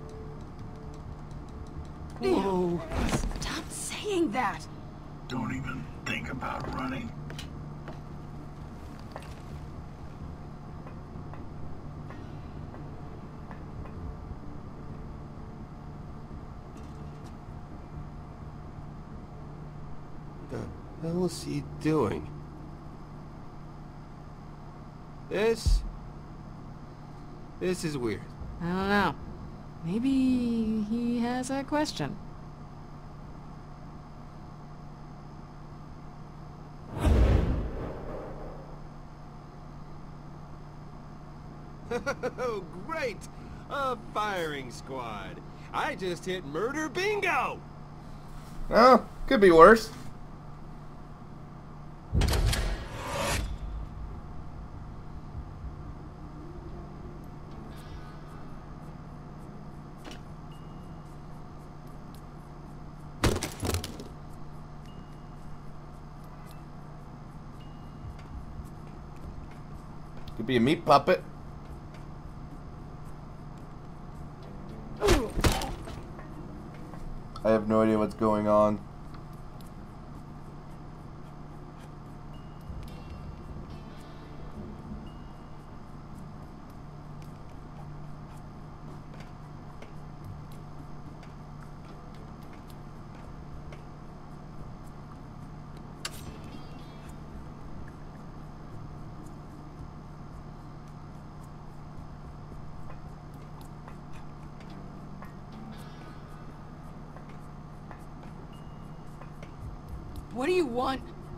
Whoa! Stop saying that! Don't even think about running. The hell is he doing? This... This is weird. I don't know. Maybe he has a question. Oh, great! A firing squad. I just hit murder bingo! Oh, could be worse. Could be a meat puppet. I have no idea what's going on. What do you want?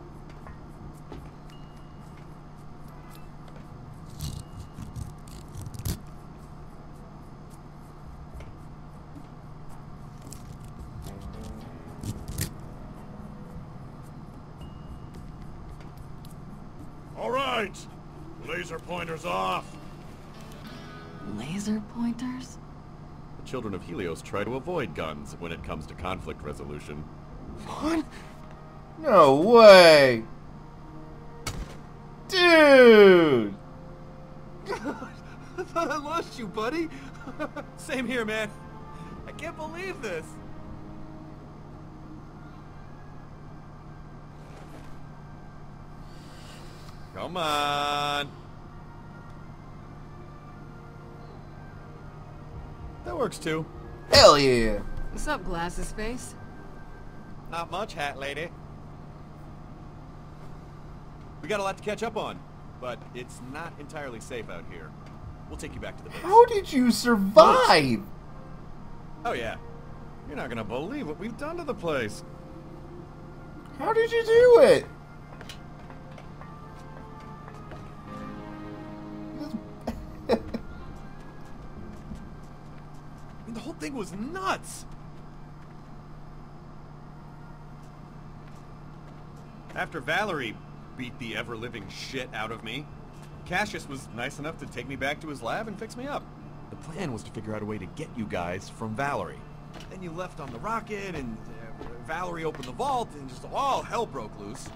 All right, laser pointers off. Laser pointers? The children of Helios try to avoid guns when it comes to conflict resolution. What? No way! Dude! God, I thought I lost you, buddy. Same here, man. I can't believe this. Come on. That works too. Hell yeah! What's up, glasses face? Not much, hat lady. We got a lot to catch up on, but it's not entirely safe out here. We'll take you back to the base. How did you survive? Oh yeah. You're not gonna believe what we've done to the place. How did you do it? I mean, the whole thing was nuts. After Valerie beat the ever-living shit out of me, Cassius was nice enough to take me back to his lab and fix me up. The plan was to figure out a way to get you guys from Valerie. Then you left on the rocket, and uh, Valerie opened the vault, and just all hell broke loose.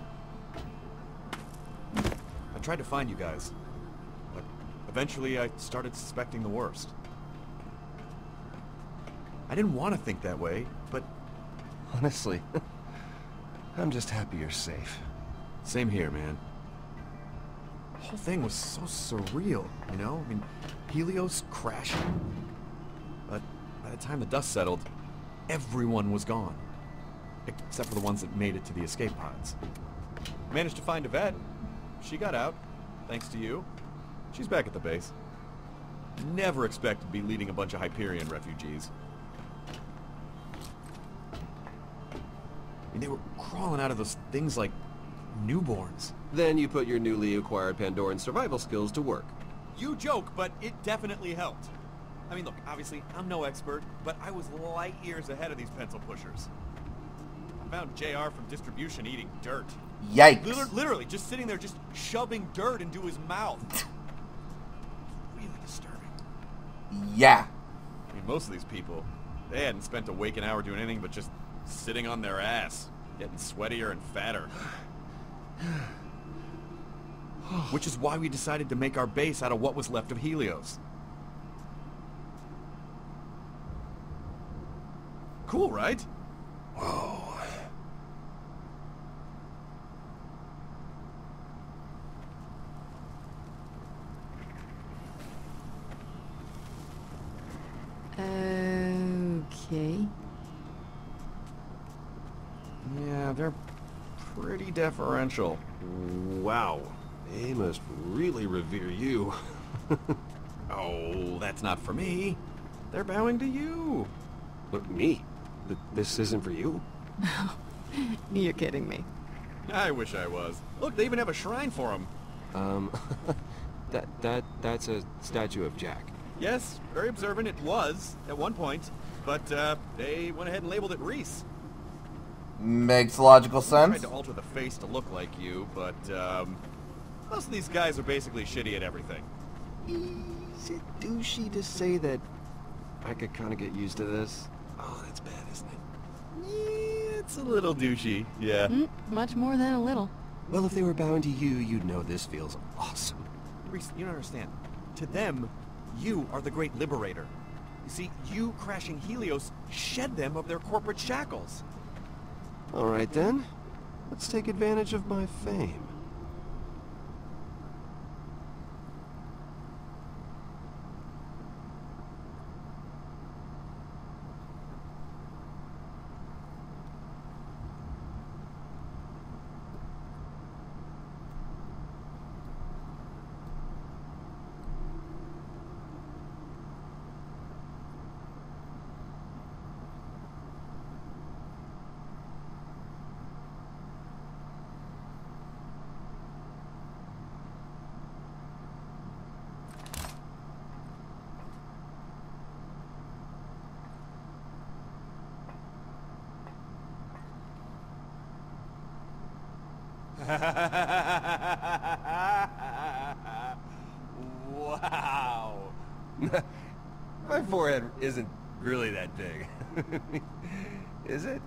I tried to find you guys, but eventually I started suspecting the worst. I didn't want to think that way, but... Honestly, I'm just happy you're safe. Same here, man. The whole thing was so surreal, you know? I mean, Helios crashing. But by the time the dust settled, everyone was gone. Except for the ones that made it to the escape pods. Managed to find Yvette. She got out, thanks to you. She's back at the base. Never expected to be leading a bunch of Hyperion refugees. I mean, they were crawling out of those things like newborns. Then you put your newly acquired Pandoran survival skills to work. You joke, but it definitely helped. I mean, look, obviously, I'm no expert, but I was light years ahead of these pencil pushers. I found J R from distribution eating dirt. Yikes. Liter literally, just sitting there, just shoving dirt into his mouth. Really disturbing. Yeah. I mean, most of these people, they hadn't spent a waking hour doing anything but just sitting on their ass, getting sweatier and fatter. which is why we decided to make our base out of what was left of Helios. Cool, right? Whoa. Okay. Yeah, they're pretty deferential. Wow. They must really revere you. Oh, that's not for me. They're bowing to you. Look, me? Th this isn't for you? You're kidding me. I wish I was. Look, they even have a shrine for him. Um, that, that, that's a statue of Jack. Yes, very observant it was at one point, but uh, they went ahead and labeled it Reese. Makes logical I sense. tried to alter the face to look like you, but um, most of these guys are basically shitty at everything. Is it douchey to say that I could kind of get used to this? Oh, that's bad, isn't it? Yeah, it's a little douchey, yeah. Mm, much more than a little. Well, if they were bowing to you, you'd know this feels awesome. Reese, you don't understand. To them, you are the great liberator. You see, you crashing Helios shed them of their corporate shackles. All right, then. Let's take advantage of my fame. Wow. My forehead isn't really that big. Is it?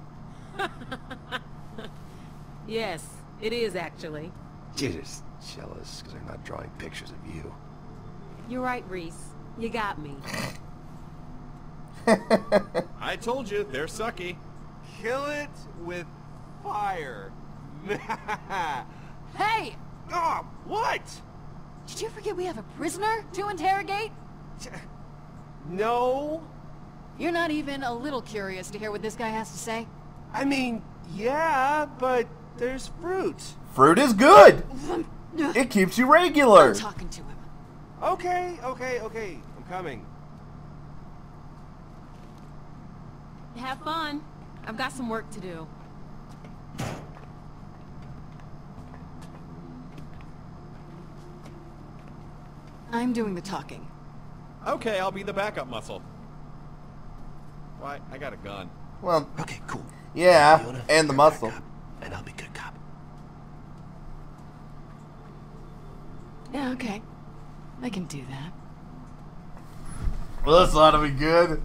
Yes, it is actually. You're just jealous because I'm not drawing pictures of you. You're right, Reese. You got me. I told you, they're sucky. Kill it with fire. Hey! Oh, what? Did you forget we have a prisoner to interrogate? No. You're not even a little curious to hear what this guy has to say? I mean, yeah, but there's fruit. Fruit is good. It keeps you regular. I'm talking to him. Okay, okay, okay. I'm coming. Have fun. I've got some work to do. I'm doing the talking. Okay, I'll be the backup muscle. Why? I got a gun. Well, okay, cool. Yeah, Fiona, and the you're muscle. backup, and I'll be good cop. Yeah, okay. I can do that. Well, this ought to be good.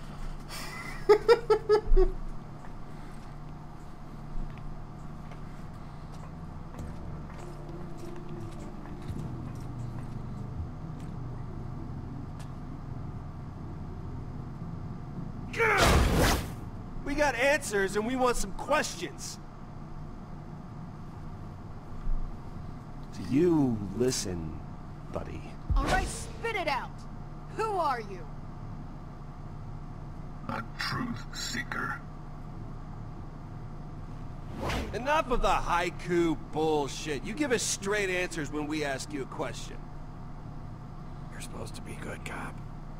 We got answers and we want some questions. So you listen, buddy. All right, spit it out. Who are you? A truth seeker. Enough of the haiku bullshit. You give us straight answers when we ask you a question. You're supposed to be good cop.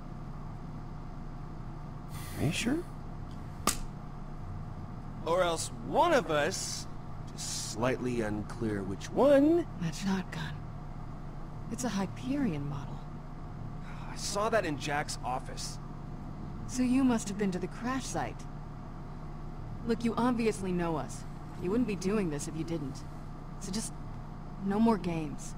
Are you sure? Or else one of us, just slightly unclear which one. That shotgun. It's a Hyperion model. I saw that in Jack's office. So you must have been to the crash site. Look, you obviously know us. You wouldn't be doing this if you didn't. So just... no more games.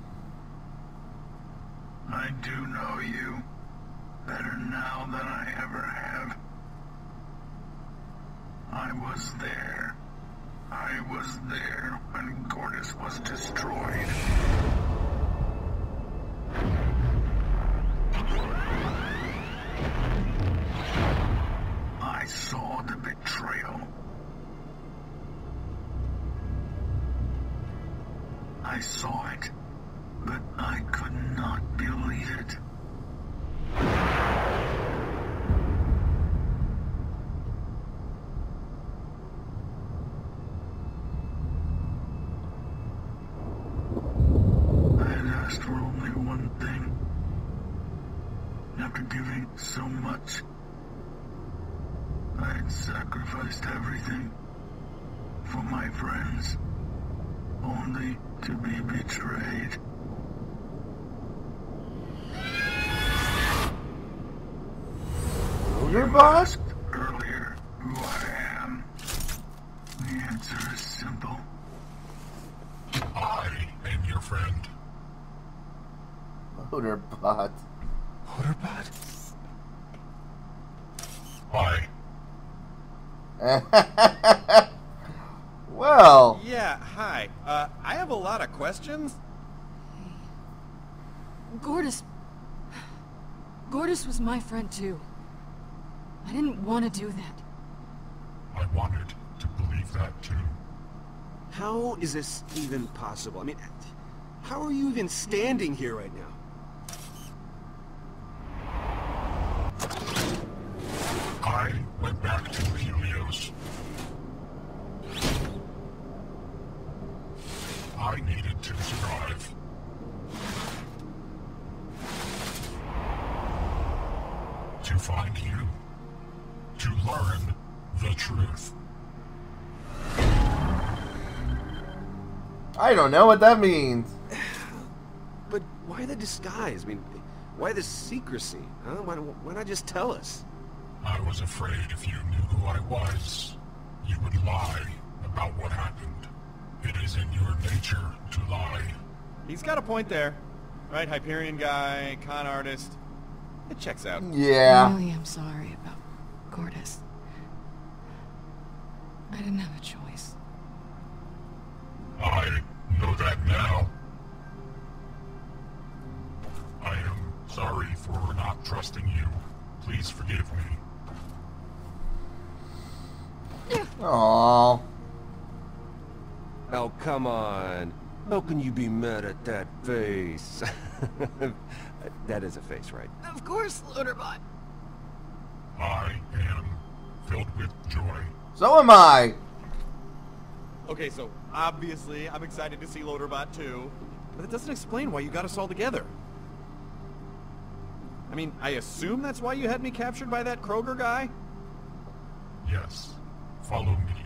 I do know you. Better now than I ever have. I was there. I was there when Gortys was destroyed. I saw it, but I could not believe it. I had asked for only one thing. After giving so much, I had sacrificed everything for my friends, only to be betrayed. You asked earlier who I am. The answer is simple. I am your friend. Motorbot. Motorbot? Why? Well. Yeah, hi. Uh, I have a lot of questions. Gordis... Gordis was my friend too. I didn't want to do that. I wanted to believe that too. How is this even possible? I mean, how are you even standing here right now? I went back to Helios. I needed to survive. To find you. To learn the truth. I don't know what that means. But why the disguise? I mean, why the secrecy? Huh? Why, why not just tell us? I was afraid if you knew who I was, you would lie about what happened. It is in your nature to lie. He's got a point there. Right, Hyperion guy, con artist. It checks out. Yeah. I really am sorry about Gordis. I didn't have a choice. I know that now. I am sorry for not trusting you. Please forgive me. Aww. Oh, come on. How can you be mad at that face? That is a face, right? Of course, Loaderbot. I am filled with joy. So am I. Okay, so obviously I'm excited to see Loaderbot too, but it doesn't explain why you got us all together. I mean, I assume that's why you had me captured by that Kroger guy? Yes. Follow me.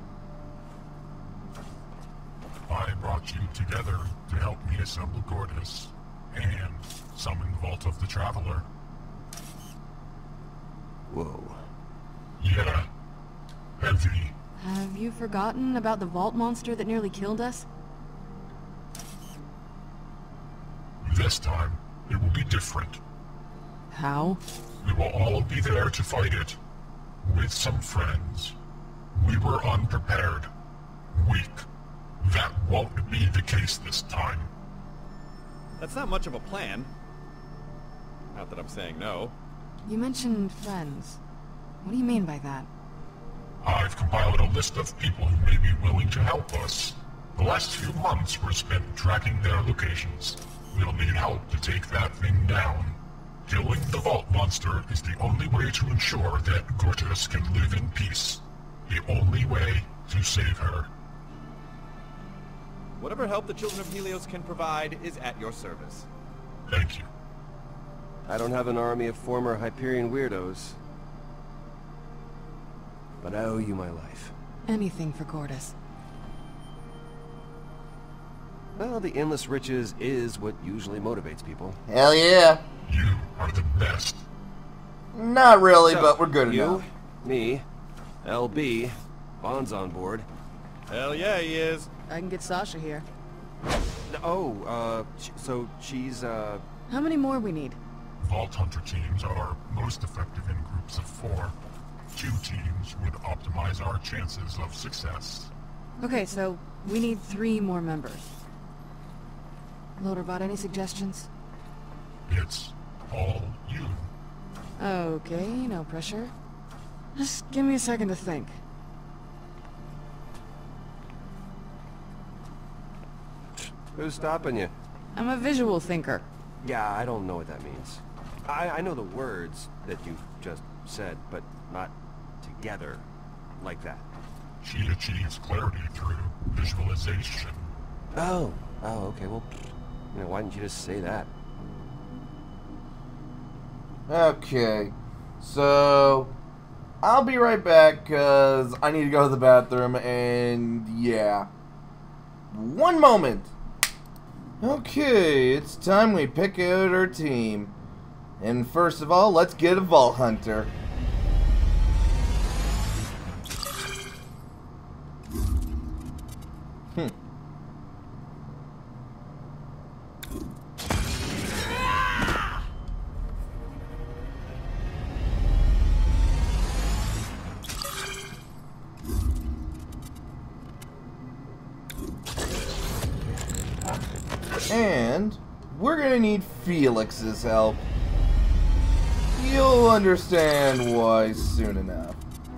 I brought you together to help me assemble Gordis and summon the Vault of the Traveler. Whoa. Yeah. Heavy. Have you forgotten about the vault monster that nearly killed us? This time, it will be different. How? We will all be there to fight it. With some friends. We were unprepared. Weak. That won't be the case this time. That's not much of a plan. Not that I'm saying no. You mentioned friends. What do you mean by that? I've compiled a list of people who may be willing to help us. The last few months were spent tracking their locations. We'll need help to take that thing down. Killing the Vault Monster is the only way to ensure that Gortys can live in peace. The only way to save her. Whatever help the Children of Helios can provide is at your service. Thank you. I don't have an army of former Hyperion weirdos. But I owe you my life. Anything for Gordis. Well, the endless riches is what usually motivates people. Hell yeah. You are the best. Not really, So, but we're good you, enough. me, L B, Bond's on board. Hell yeah, he is. I can get Sasha here. Oh, uh, sh so she's, uh... How many more we need? Vault Hunter teams are most effective in groups of four. Two teams would optimize our chances of success. Okay, so we need three more members. Loaderbot, any suggestions? It's all you. Okay, no pressure. Just give me a second to think. Who's stopping you? I'm a visual thinker. Yeah, I don't know what that means. I, I know the words that you just said, but not together like that. She achieves clarity through visualization. Oh, oh, okay, well, you know, why didn't you just say that? Okay, so I'll be right back because I need to go to the bathroom, and yeah. One moment! Okay, it's time we pick out our team. And first of all, let's get a Vault Hunter. Hmm. And we're gonna need Felix's help. You'll understand why soon enough.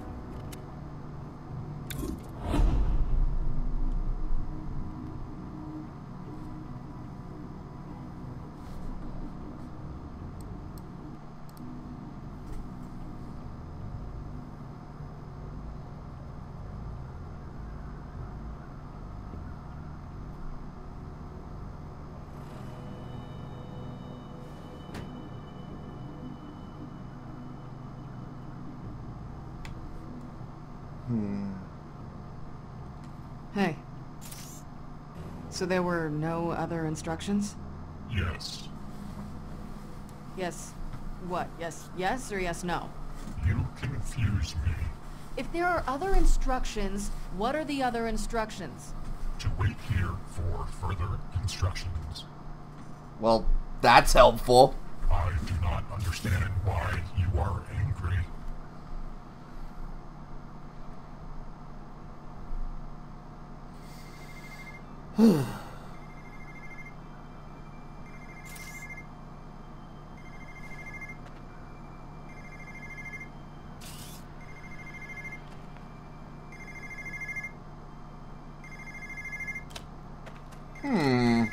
Hmm. Hey. So there were no other instructions? Yes. Yes. What? Yes, yes, or yes, no? You confuse me. If there are other instructions, what are the other instructions? To wait here for further instructions. Well, that's helpful. I do not understand why you are angry. Hmm.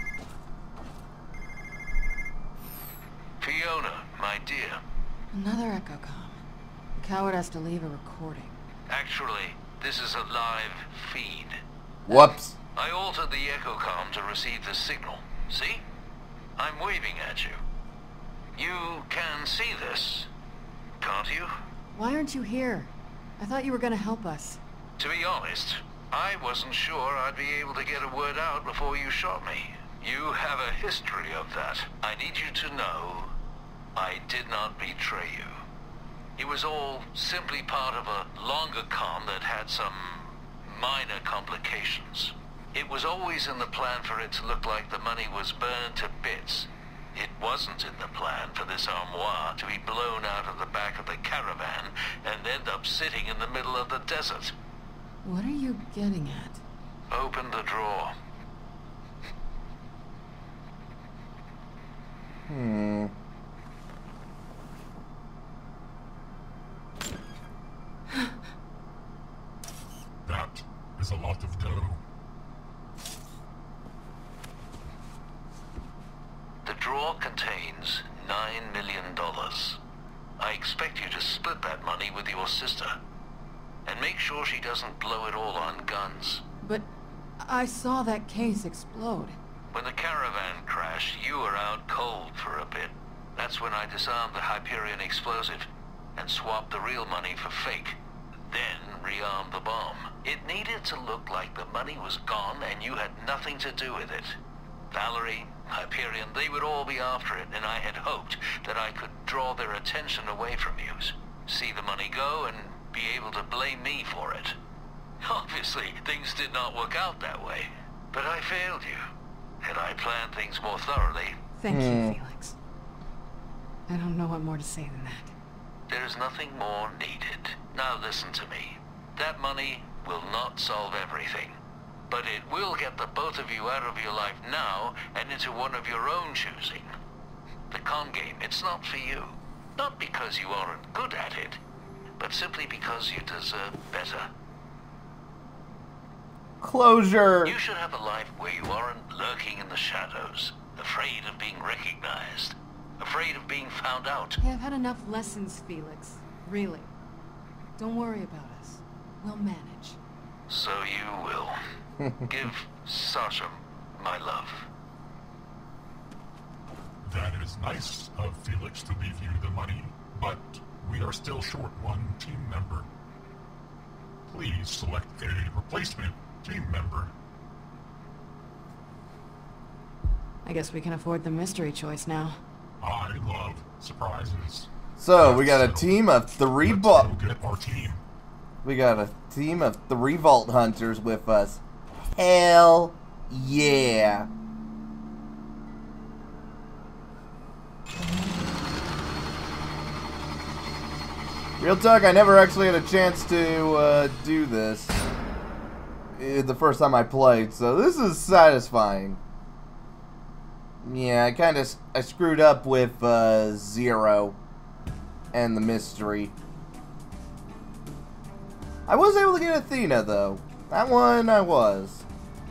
Fiona, my dear. Another echocom. The coward has to leave a recording. Actually, this is a live feed. Whoops. I altered the echocom to receive the signal. See? I'm waving at you. You can see this, can't you? Why aren't you here? I thought you were gonna help us. To be honest, I wasn't sure I'd be able to get a word out before you shot me. You have a history of that. I need you to know I did not betray you. It was all simply part of a longer con that had some minor complications. It was always in the plan for it to look like the money was burned to bits. It wasn't in the plan for this armoire to be blown out of the back of the caravan and end up sitting in the middle of the desert. What are you getting at? Open the drawer. Hmm. That is a lot of dough. The drawer contains nine million dollars. I expect you to split that money with your sister. And make sure she doesn't blow it all on guns. But I saw that case explode. When the caravan crashed, you were out cold for a bit. That's when I disarmed the Hyperion explosive and swapped the real money for fake. Then rearmed the bomb. It needed to look like the money was gone and you had nothing to do with it. Valerie, Hyperion, they would all be after it, and I had hoped that I could draw their attention away from you. See the money go and be able to blame me for it. Obviously, things did not work out that way. But I failed you. Had I planned things more thoroughly... Thank you, Felix. I don't know what more to say than that. There is nothing more needed. Now listen to me. That money will not solve everything. But it will get the both of you out of your life now and into one of your own choosing. The con game, it's not for you. Not because you aren't good at it, but simply because you deserve better. Closure. You should have a life where you aren't lurking in the shadows, afraid of being recognized, afraid of being found out. Hey, I've had enough lessons, Felix. Really. Don't worry about us. We'll manage. So you will. Give Sasha my love. That is nice of Felix to leave you the money, but we are still short one team member. Please select a replacement team member. I guess we can afford the mystery choice now. I love surprises. So we got a team of three vault. Get our team. We got a team of three vault hunters with us. Hell yeah! Real talk, I never actually had a chance to uh, do this uh, the first time I played, so this is satisfying. Yeah, I kind of I screwed up with uh, Zero and the mystery. I was able to get Athena though. That one I was.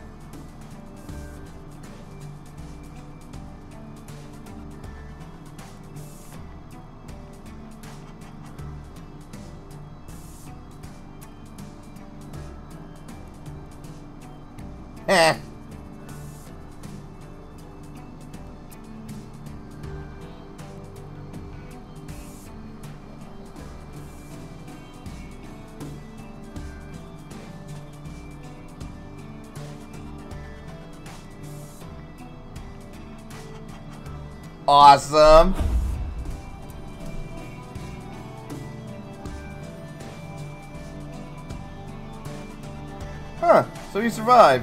Eh. Awesome. Huh, so you survived.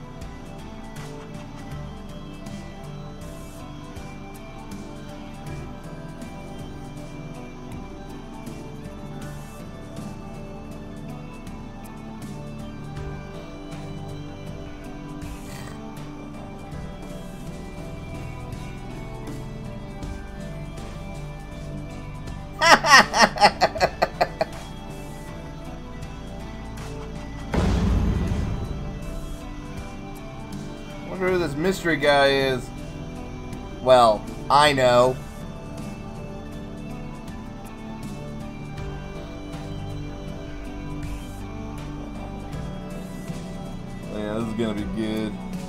Wonder who this mystery guy is. Well, I know. Yeah, this is gonna be good.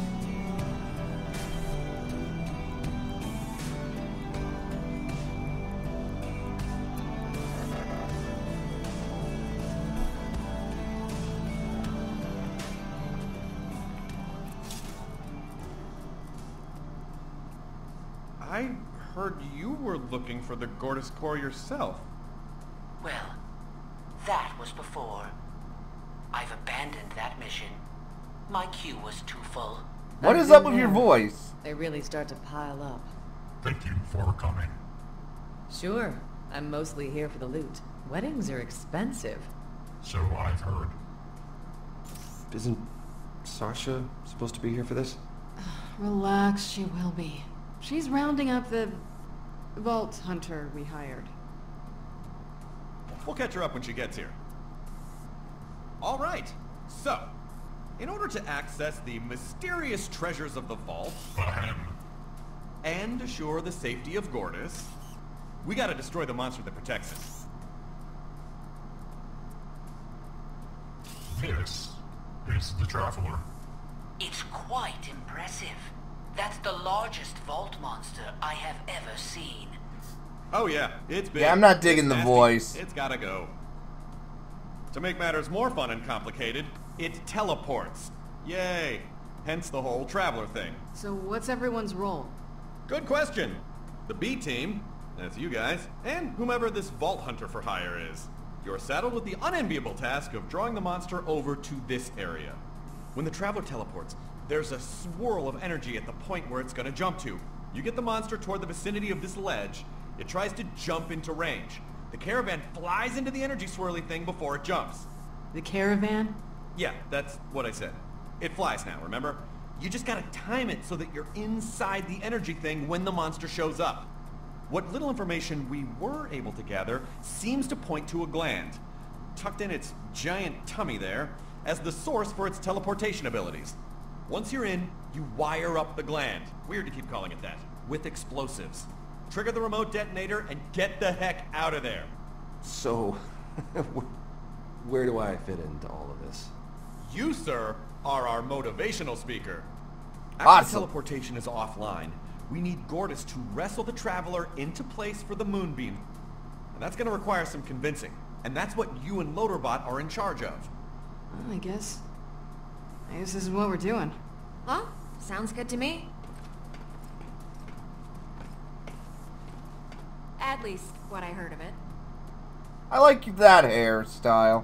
I heard you were looking for the Gortys core yourself. Well, that was before. I've abandoned that mission. My queue was too full. What is up with your voice? They really start to pile up. Thank you for coming. Sure. I'm mostly here for the loot. Weddings are expensive. So I've heard. Isn't Sasha supposed to be here for this? Relax, she will be. She's rounding up the vault hunter we hired. We'll catch her up when she gets here. All right. So, in order to access the mysterious treasures of the vault and assure the safety of Gortys, we gotta destroy the monster that protects it. This is the Traveler. It's quite impressive. That's the largest vault monster I have ever seen. Oh yeah, it's big. Yeah, I'm not digging It's the nasty. voice. It's gotta go. To make matters more fun and complicated, it teleports. Yay! Hence the whole Traveler thing. So what's everyone's role? Good question. The B team, that's you guys, and whomever this vault hunter for hire is. You're saddled with the unenviable task of drawing the monster over to this area. When the Traveler teleports, there's a swirl of energy at the point where it's gonna jump to. You get the monster toward the vicinity of this ledge, it tries to jump into range. The caravan flies into the energy swirly thing before it jumps. The caravan? Yeah, that's what I said. It flies now, remember? You just gotta time it so that you're inside the energy thing when the monster shows up. What little information we were able to gather seems to point to a gland. Tucked in its giant tummy there, as the source for its teleportation abilities. Once you're in, you wire up the gland, weird to keep calling it that, with explosives. Trigger the remote detonator and get the heck out of there. So, where do I fit into all of this? You, sir, are our motivational speaker. After Awesome. the teleportation is offline, we need Gortys to wrestle the Traveler into place for the moonbeam. And that's gonna require some convincing. And that's what you and Loaderbot are in charge of. Well, I guess... I guess this is what we're doing. Well, sounds good to me. At least what I heard of it. I like that hairstyle.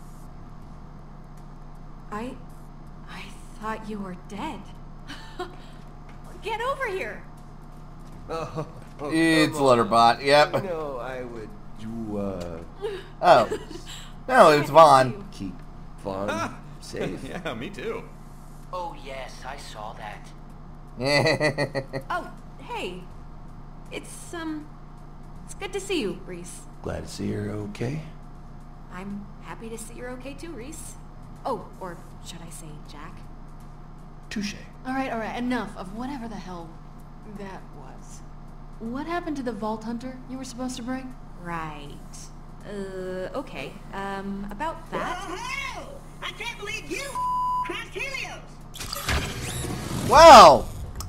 I... I thought you were dead. Get over here! Oh, oh, It's come on. Loaderbot, yep. No, I would do, uh... Oh. No, it's Vaughn. Keep Vaughn safe. Yeah, me too. Oh yes, I saw that. Oh, hey. It's, um... It's good to see you, Reese. Glad to see you're okay. I'm happy to see you're okay too, Reese. Oh, or should I say Jack? Touche. Alright, alright, enough of whatever the hell that was. What happened to the Vault Hunter you were supposed to bring? Right. Uh, okay. Um, about that... Whoa! I can't believe you crashed Helios! Wow!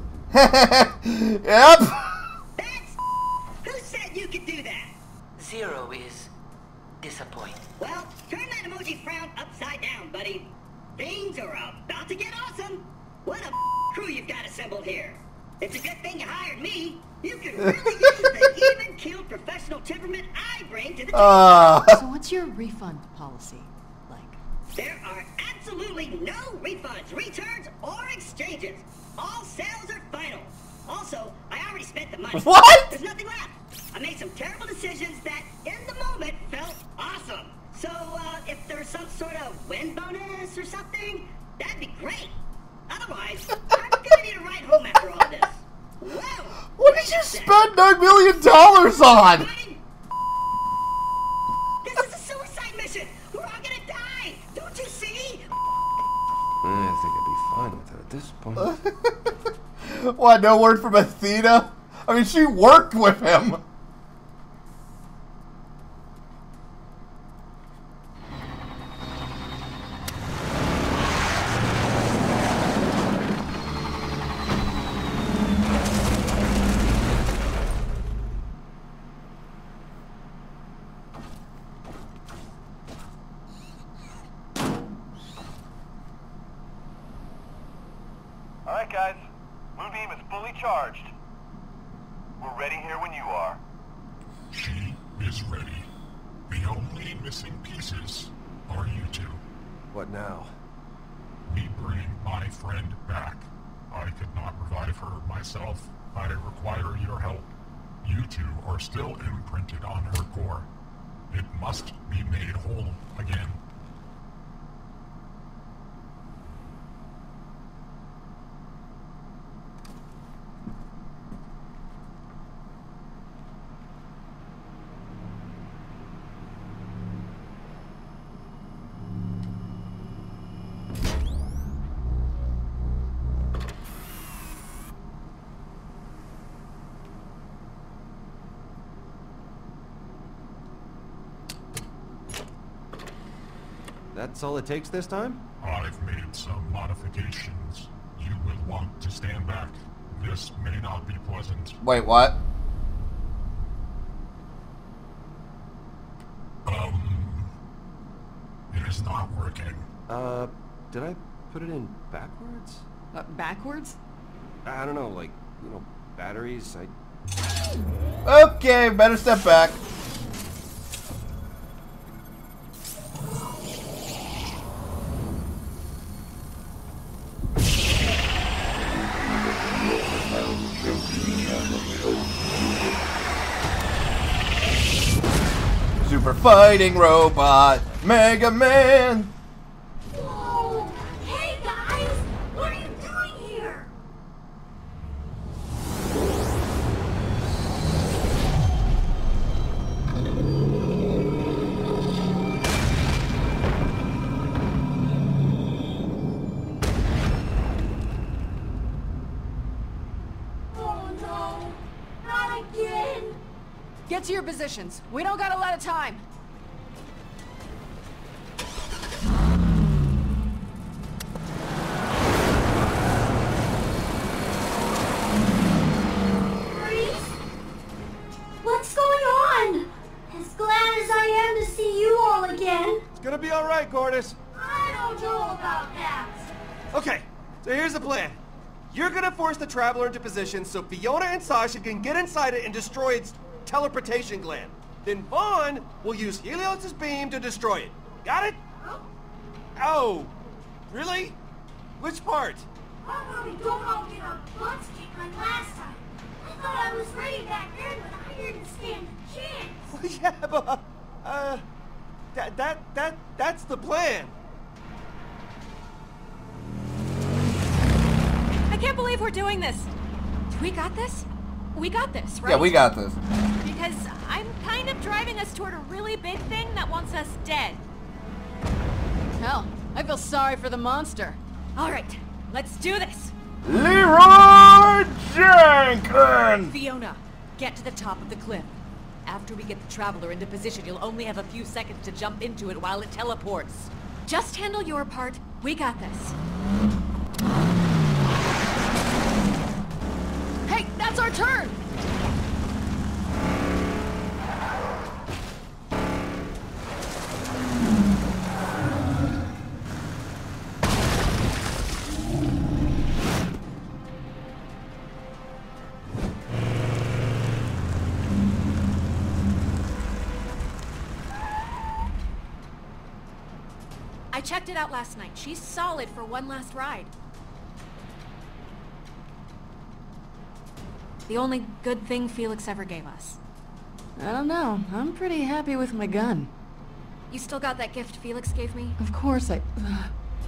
Yep! That's... Who said you could do that? Zero is disappointed. Well, turn that emoji frown upside down, buddy. Things are about to get awesome. What a crew you've got assembled here. It's a good thing you hired me. You could really use the even-keeled professional temperament I bring to the table. Uh. So what's your refund policy like? There are absolutely no refunds, returns, or exchanges. All sales are final. Also, I already spent the money. What? There's nothing left. I made some terrible decisions that, in the moment, felt awesome. So, uh, if there's some sort of win bonus or something, that'd be great. Otherwise, I'm gonna need a ride home after all this. Whoa! What did you spend nine million dollars on? This is a suicide mission. We're all gonna die. Don't you see? I think I'd be fine with it at this point. What, no word from Athena? I mean, she worked with him. Alright guys, Moonbeam is fully charged. We're ready here when you are. She is ready. The only missing pieces are you two. What now? We bring my friend back. I could not revive her myself. I require your help. You two are still imprinted on her core. It must be made whole again. That's all it takes this time? I've made some modifications. You will want to stand back. This may not be pleasant. Wait, what? Um... It is not working. Uh, did I put it in backwards? Uh, backwards? I don't know, like, you know, batteries, I... Okay, better step back. Super fighting robot, Mega Man. Whoa! Hey guys! What are you doing here? Get to your positions. We don't got a lot of time. What's going on? As glad as I am to see you all again. It's gonna be all right, Gordis. I don't know about that. Okay, so here's the plan. You're gonna force the Traveler into position so Fiona and Sasha can get inside it and destroy its teleportation gland. Then Vaughn will use Helios' beam to destroy it. Got it? Oh, really? Which part? How about we don't all get our butts kicked like last time? I thought I was ready back then, but I didn't stand a chance. Yeah, but, uh, that, that, that, that's the plan. I can't believe we're doing this. We got this? We got this, right? Yeah, we got this. Because I'm kind of driving us toward a really big thing that wants us dead. Hell, I feel sorry for the monster. All right, let's do this. Leroy Jenkins! Fiona, get to the top of the cliff. After we get the Traveler into position, you'll only have a few seconds to jump into it while it teleports. Just handle your part. We got this. Hey, that's our turn! I checked it out last night. She's solid for one last ride. The only good thing Felix ever gave us. I don't know. I'm pretty happy with my gun. You still got that gift Felix gave me? Of course I... Uh...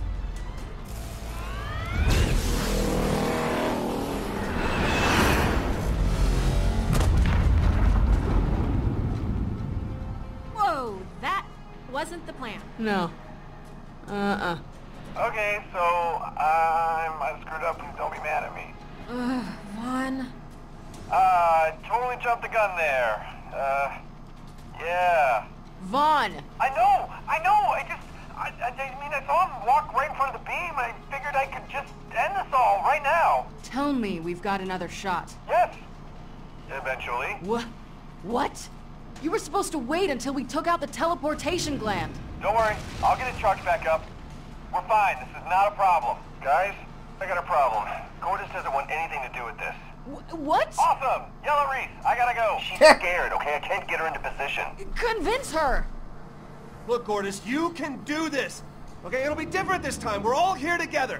Whoa, that wasn't the plan. No. Uh-uh. Okay, so I'm I screwed up and don't be mad at me. Ugh, Vaughn. Uh, totally jumped the gun there. Uh, yeah. Vaughn! I know, I know, I just, I, I, I mean, I saw him walk right in front of the beam. I figured I could just end this all right now. Tell me we've got another shot. Yes. Eventually. What? What? You were supposed to wait until we took out the teleportation gland. Don't worry, I'll get it charged back up. We're fine, this is not a problem. Guys, I got a problem. Gordis doesn't want anything to do with this. W what? Awesome! Yellow Reese, I gotta go. She's scared, okay? I can't get her into position. Convince her! Look, Gordis, you can do this. Okay, it'll be different this time. We're all here together.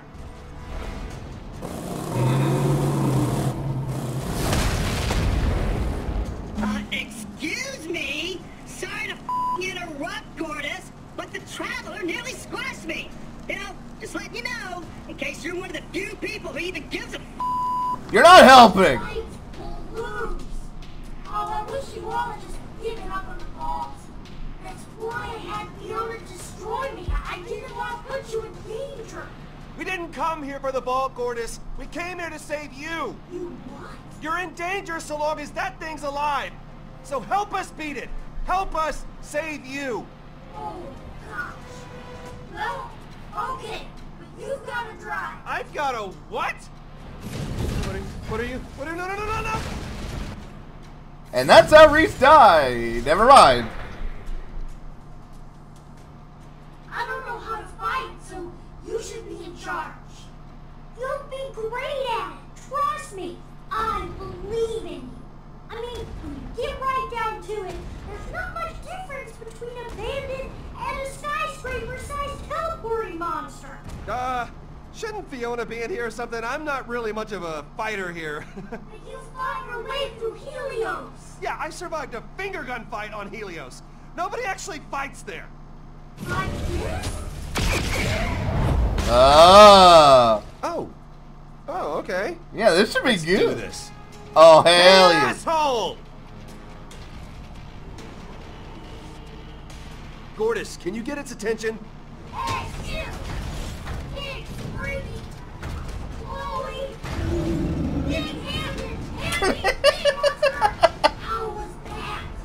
Uh, excuse me? Sorry to f interrupt, Gordis, but the Traveler nearly squashed me. You know, just letting you know, in case you're one of the few people who even gives a f. You're not helping! Fight will lose. Oh, I wish you all had just given up on the balls. That's why I had Fiona destroy me. I didn't want to put you in danger. We didn't come here for the vault, Gordis. We came here to save you. You what? You're in danger so long as that thing's alive. So help us beat it. Help us save you. Oh, gosh. Well, okay, but you've got to drive. I've got a what? What are, what are you? What are, no, no, no, no, no! And that's how Reese died. Never mind. I don't know how to fight, so you should be in charge. You'll be great at it. Trust me. I believe in you. I mean, when you get right down to it, there's not much difference between a bandit and a skyscraper-sized teleporting monster. Uh, shouldn't Fiona be in here or something? I'm not really much of a fighter here. But you fought your way through Helios. Yeah, I survived a finger gun fight on Helios. Nobody actually fights there. Like this? Ah. Oh. Oh, okay. Yeah, this should be Let's good. do this. Oh, hell hey, yeah. Asshole! Gordis, can you get its attention? Hey, you! Big, freaky, glowy, big-handed, hairy, big monster! How was that?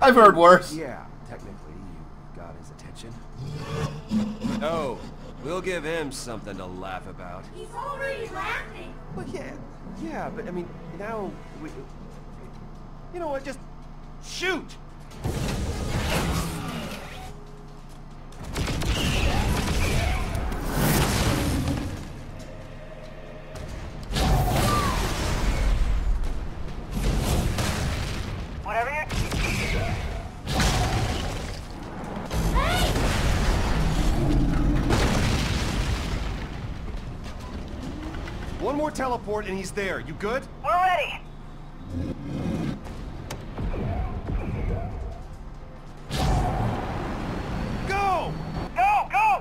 I've heard worse. Yeah, technically, you got his attention. Oh, we'll give him something to laugh about. He's already laughing. Well, yeah, yeah, but I mean, now we... You know what, just shoot! Whatever you're... One more teleport and he's there. You good? We're ready. Go! Go, go!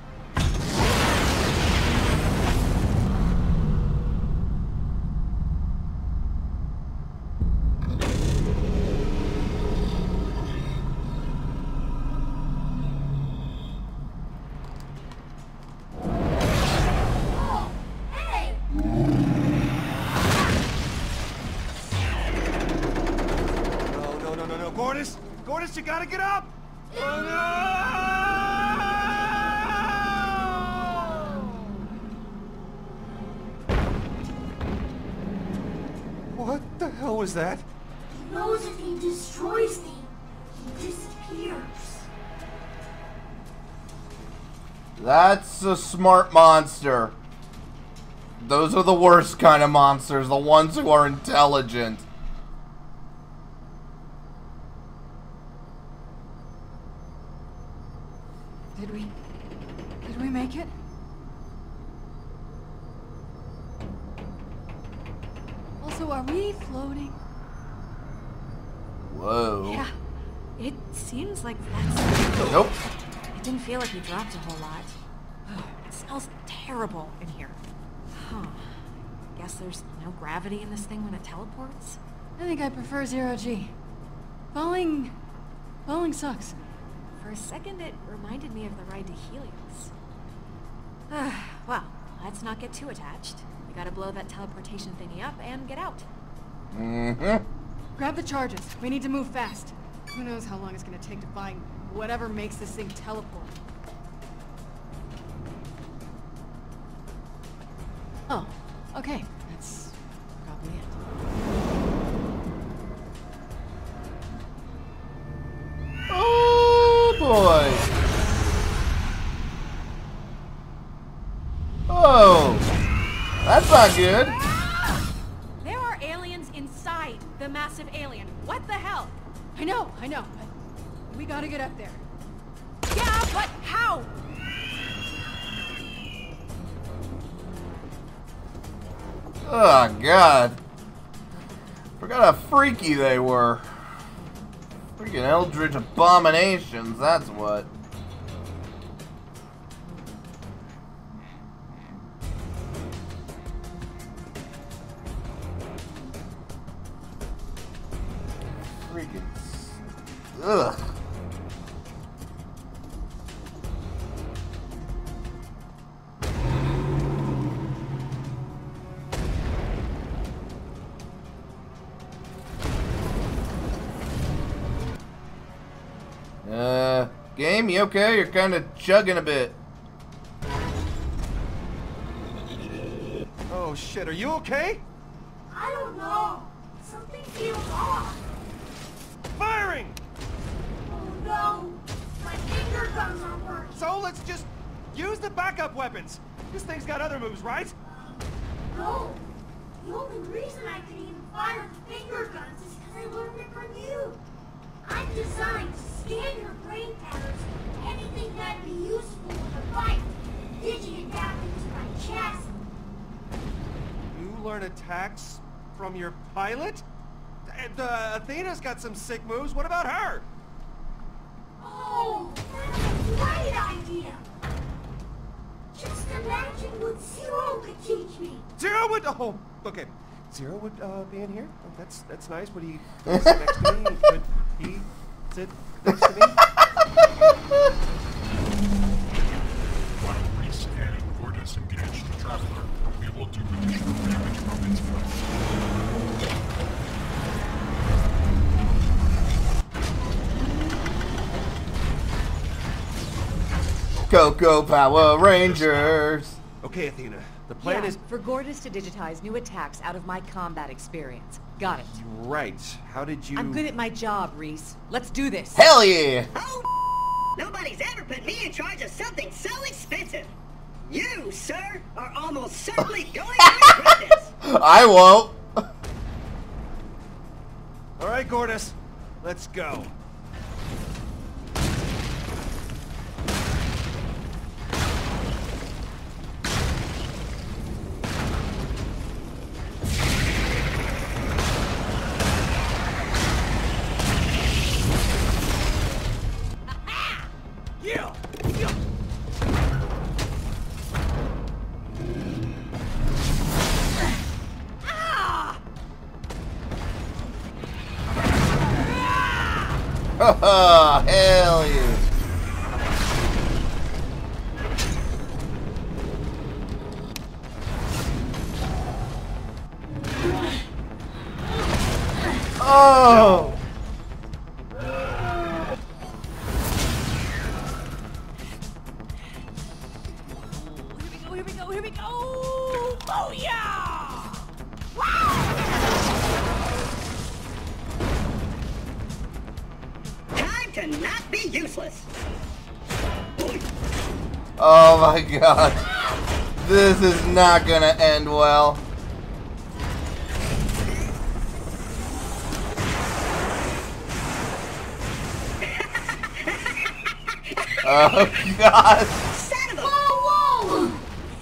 Gordis! Gordis, you gotta get up! Oh, no! What the hell was that? He knows if he destroys me, he disappears. That's a smart monster. Those are the worst kind of monsters, the ones who are intelligent. Did we... Did we make it? Also, are we floating? Whoa. Yeah. It seems like that's... Nope. It didn't feel like we dropped a whole lot. It smells terrible in here. Huh. Guess there's no gravity in this thing when it teleports? I think I prefer zero G. Falling... Falling sucks. For a second, it reminded me of the ride to Helios. Well, let's not get too attached. We gotta blow that teleportation thingy up and get out. Mm-hmm. Grab the charges. We need to move fast. Who knows how long it's gonna take to find whatever makes this thing teleport. Oh, okay. That's probably it. Oh boy! Oh! That's not good! There are aliens inside the massive alien. What the hell? I know, I know. We gotta get up there. Yeah, but how? Oh god. Forgot how freaky they were. Freaking eldritch abominations, that's what. Freaking... Ugh. Uh, game, you okay? You're kind of chugging a bit. Oh shit, are you okay? I don't know. Something feels off. Firing! Oh no. My finger guns aren't working. So let's just use the backup weapons. This thing's got other moves, right? No. The only reason I can even fire the finger guns is because I learned it from you. I'm designed to scan your brain patterns, anything that'd be useful in a fight, digging it down into my chest. You learn attacks from your pilot? And, uh, Athena's got some sick moves. What about her? Oh, that's a great idea. Just imagine what Zero could teach me. Zero would... Oh, okay. Zero would uh, be in here? Oh, that's that's nice. Would he sit next to me? Could he sit next to me? While Reese and Gordis engage the Traveler, we will do additional damage from its flesh. Cocoa Power Rangers. Okay, Athena. The plan yeah, is... for Gortys to digitize new attacks out of my combat experience. Got it. Right. How did you... I'm good at my job, Reese. Let's do this. Hell yeah! Oh, nobody's ever put me in charge of something so expensive. You, sir, are almost certainly going to regret this. I won't. All right, Gortys. Let's go. Yeah. Haha, hell yeah. Oh! Here we go, here we go! Oh yeah! Time to not be useless. Oh my god. This is not gonna end well. Oh god. Whoa, whoa!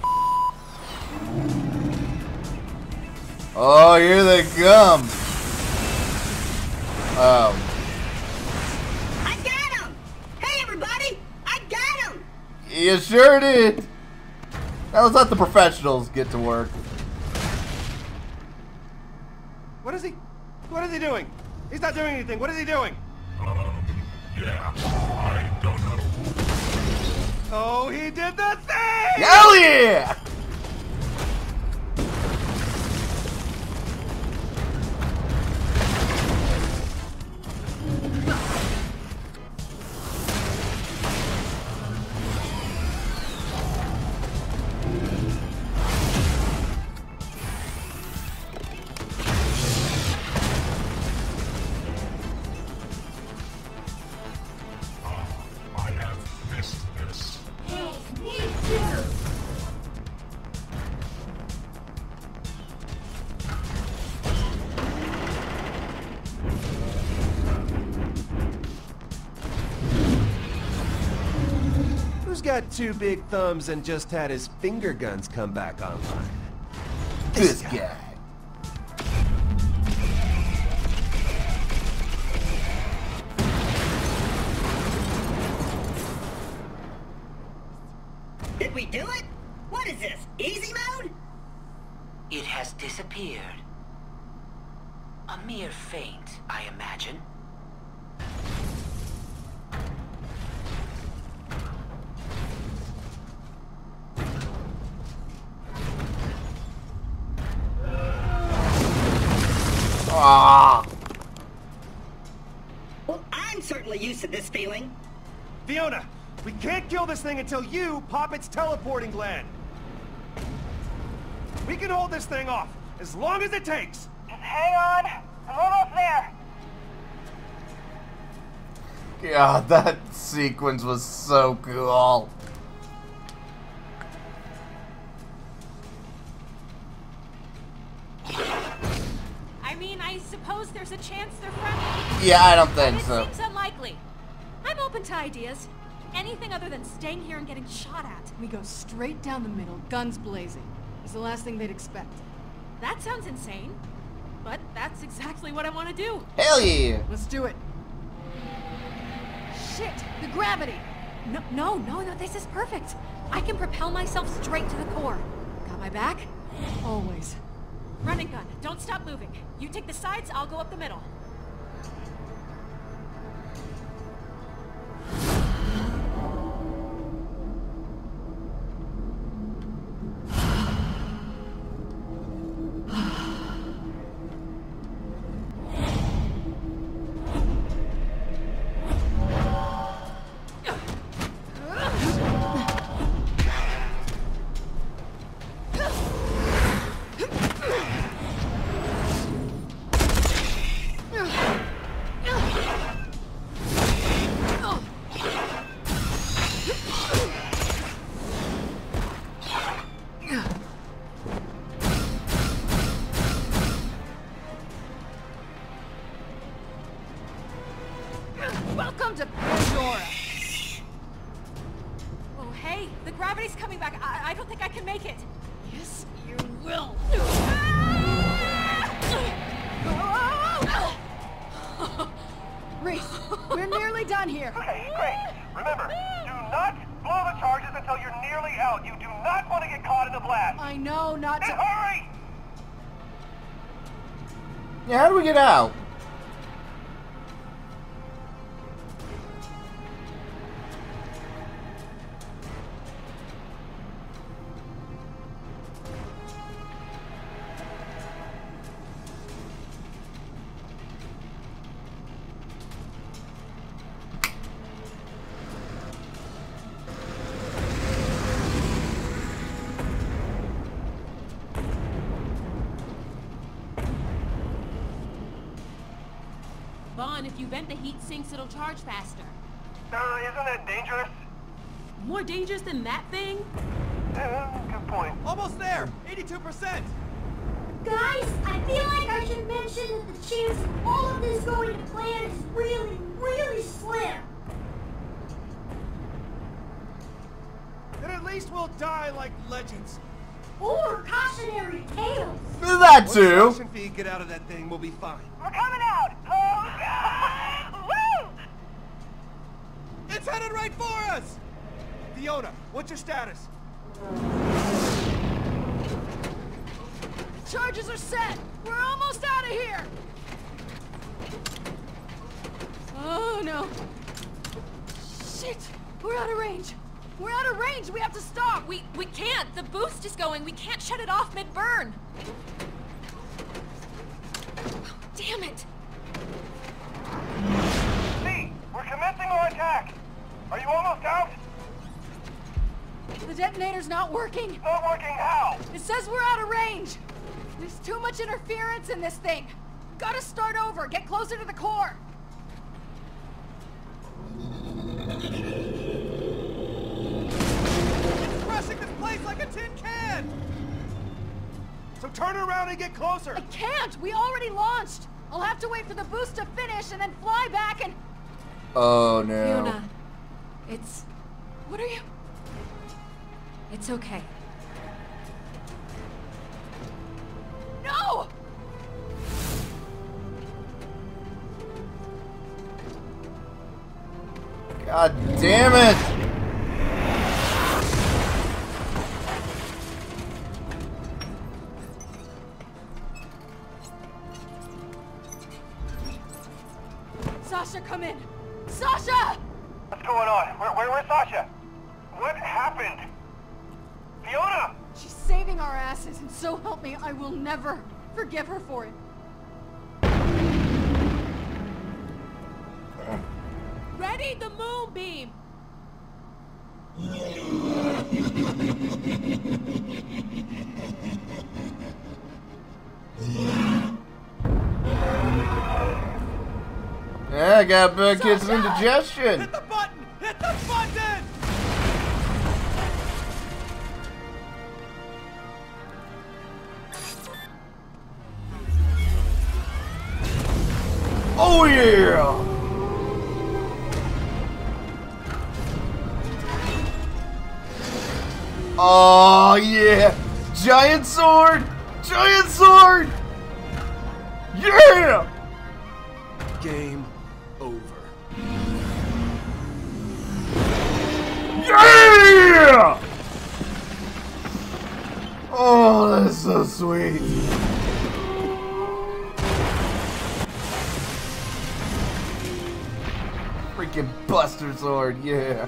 Oh, here they come. Oh. I got him! Hey, everybody! I got him! You sure did. Now let's let the professionals get to work. What is he? What is he doing? He's not doing anything. What is he doing? Um, yeah, I don't know. Oh, he did the thing! Hell yeah! I have missed this. Hey, me too! Who's got two big thumbs and just had his finger guns come back online? This guy. Did we do it? What is this, easy mode? It has disappeared. A mere feint, I imagine. Ah. Well, I'm certainly used to this feeling. Fiona, we can't kill this thing until you pop its teleporting gland. We can hold this thing off, as long as it takes. Just hang on. I'm almost there. God, that sequence was so cool. I mean, I suppose there's a chance they're friendly. Yeah, I don't think It so. seems unlikely. I'm open to ideas. Anything other than staying here and getting shot at. We go straight down the middle, guns blazing. It's the last thing they'd expect. That sounds insane. But that's exactly what I want to do. Hell yeah. Let's do it. Shit! The gravity! No, no, no, no, this is perfect. I can propel myself straight to the core. Got my back? Always. Run and gun. Don't stop moving. You take the sides, I'll go up the middle. Welcome to Pandora. Oh, hey, the gravity's coming back. I, I don't think I can make it. Yes, you will. Reese, we're nearly done here. Okay, great. Remember, do not blow the charges until you're nearly out. You do not want to get caught in the blast. I know not to... And hurry! Yeah, how do we get out? Vaughn, if you vent the heat sinks, it'll charge faster. Uh, isn't that dangerous? More dangerous than that thing? Uh, good point. Almost there! eighty-two percent! Guys, I feel like I should mention that the chance of all of this going to plan is really, really slim. Then at least we'll die like legends. Or cautionary tales. That too. Once Ocean Feed get out of that thing, we'll be fine. We're coming out! Oh, woo! It's headed right for us! Fiona, what's your status? Charges are set. We're almost out of here. Oh no. Shit. We're out of range. We're out of range! We have to stop! We we can't! The boost is going! We can't shut it off mid-burn! Damn it! See, we're commencing our attack! Are you almost out? The detonator's not working! Not working how? It says we're out of range! There's too much interference in this thing! Gotta start over! Get closer to the core! Crushing this place like a tin can! So turn around and get closer! I can't! We already launched! I'll have to wait for the boost to finish and then fly back and... Oh no. Fiona, it's... What are you... It's okay. No! God damn it! Sasha, come in! Sasha! What's going on? Where, where, where's Sasha? What happened? Fiona! She's saving our asses, and so help me, I will never forgive her for it. Ready? The moonbeam! Yeah, I got bad kids and indigestion. Hit the button! Hit the button! Oh yeah! Oh yeah! Giant sword! Giant sword! Yeah! Game over. Yeah! Oh, that's so sweet. Freaking Buster Sword, yeah.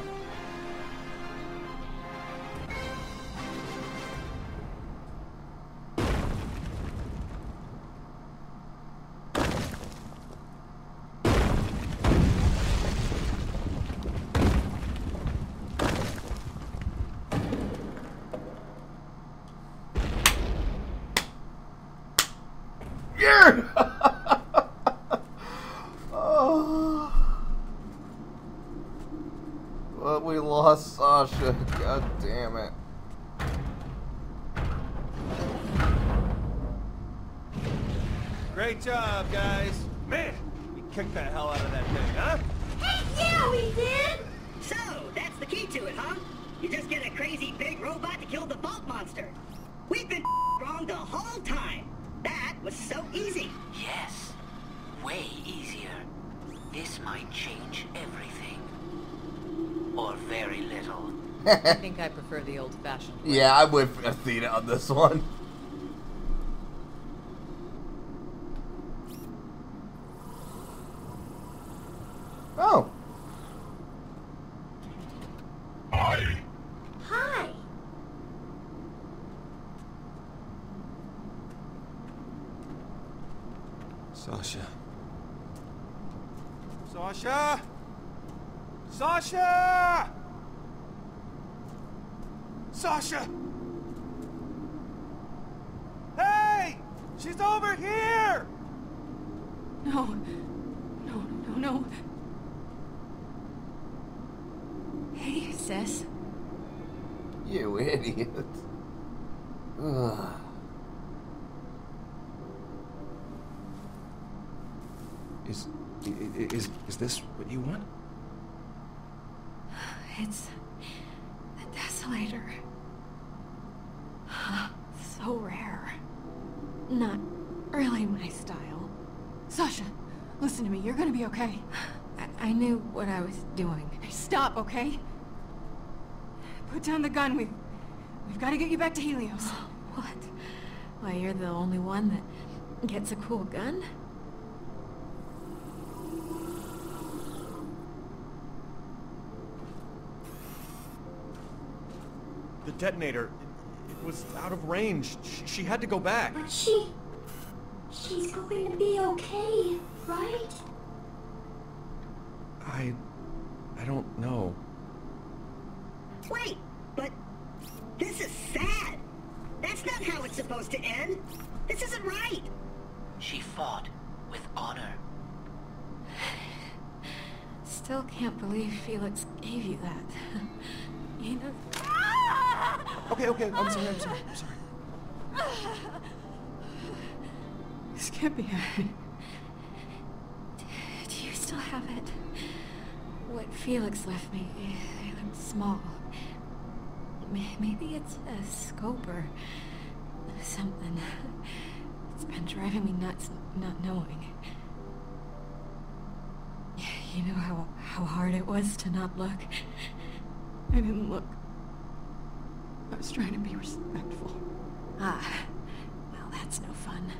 Yeah! Oh. But we lost Sasha. God damn it. Great job, guys. Man, you kicked the hell out of that thing, huh? Hey, Yeah, we did! So, that's the key to it, huh? You just get a crazy big robot to kill the vault monster. We've been wrong the whole time. That was so easy. Yes, way easier. This might change everything. Or very little. I think I prefer the old-fashioned way. Yeah, I'm with Athena on this one. Oh. Hi. Hi. Sasha. Sasha! Sasha! Sasha! Hey! She's over here! No. No, no, no. Hey, sis. You idiot. Ugh. Is, is, is this what you want? It's the Desolator. So rare. Not really my style. Sasha, listen to me. You're gonna be okay. I, I knew what I was doing. Hey, stop, okay? Put down the gun. We've, we've got to get you back to Helios. What? Why, you're the only one that gets a cool gun? The detonator, it, it was out of range. She, she had to go back. But she... she's going to be okay, right? I... I don't know. Wait, but this is sad. That's not how it's supposed to end. This isn't right. She fought with honor. Still can't believe Felix gave you that. You know... Okay, okay, I'm sorry, I'm sorry, I'm sorry. This can't be happening. Do you still have it? What Felix left me, they looked small. Maybe it's a scope or something. It's been driving me nuts not knowing. You know how, how hard it was to not look? I didn't look. I was trying to be respectful. Ah, well, that's no fun.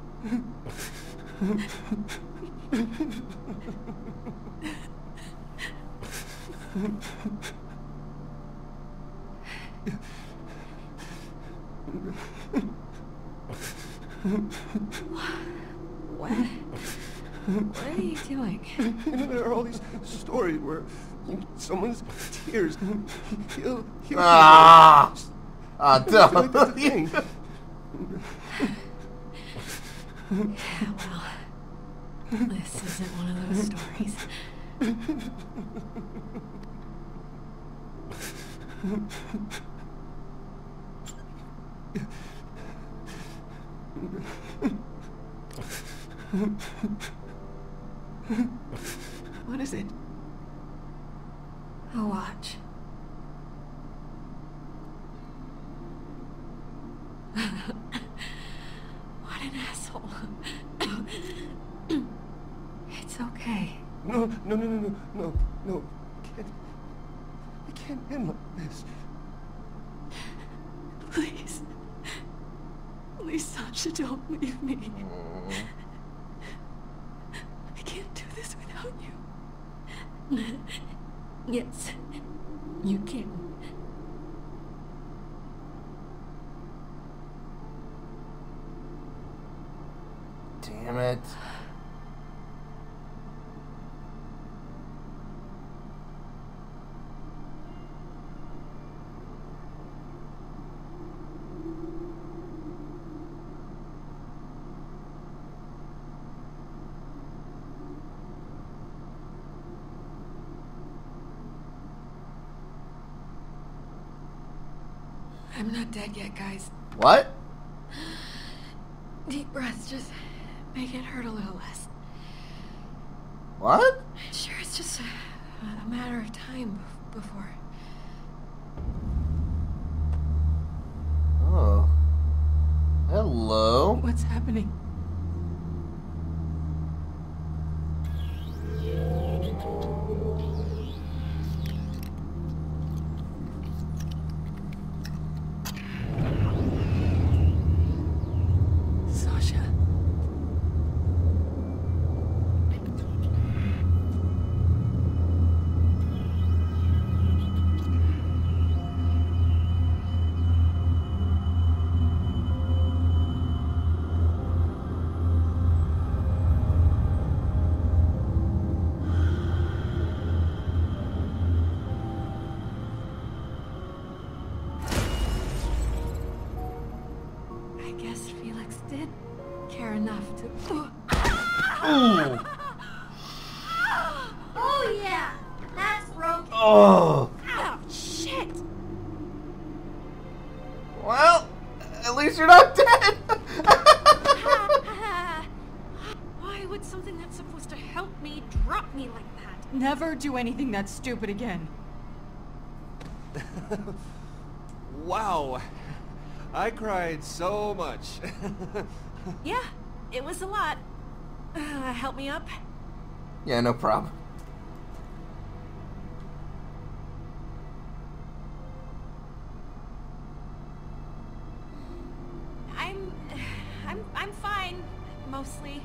What? What are you doing? You know, there are all these stories where someone's tears heal, heal Ah! Ah, I feel like that's a thing. Yeah, well, this isn't one of those stories. What is it? A watch. What an asshole. It's okay. No, no, no, no, no, no, no. I can't. I can't end like this. Please. Please, Sasha, don't leave me. I can't do this without you. Yes, you can. Damn it. I'm not dead yet, guys. What? Deep breaths, just make it hurt a little less. What? Sure, it's just a, a matter of time before... Oh. Hello? What's happening? Sasha. I guess Felix did care enough to... Ooh. Oh yeah, that's broken. Oh. Oh, shit! Well, at least you're not dead. Why would something that's supposed to help me drop me like that? Never do anything that stupid again. Wow. I cried so much. Yeah, it was a lot. Uh, help me up? Yeah, no problem. I'm... I'm... I'm fine. Mostly.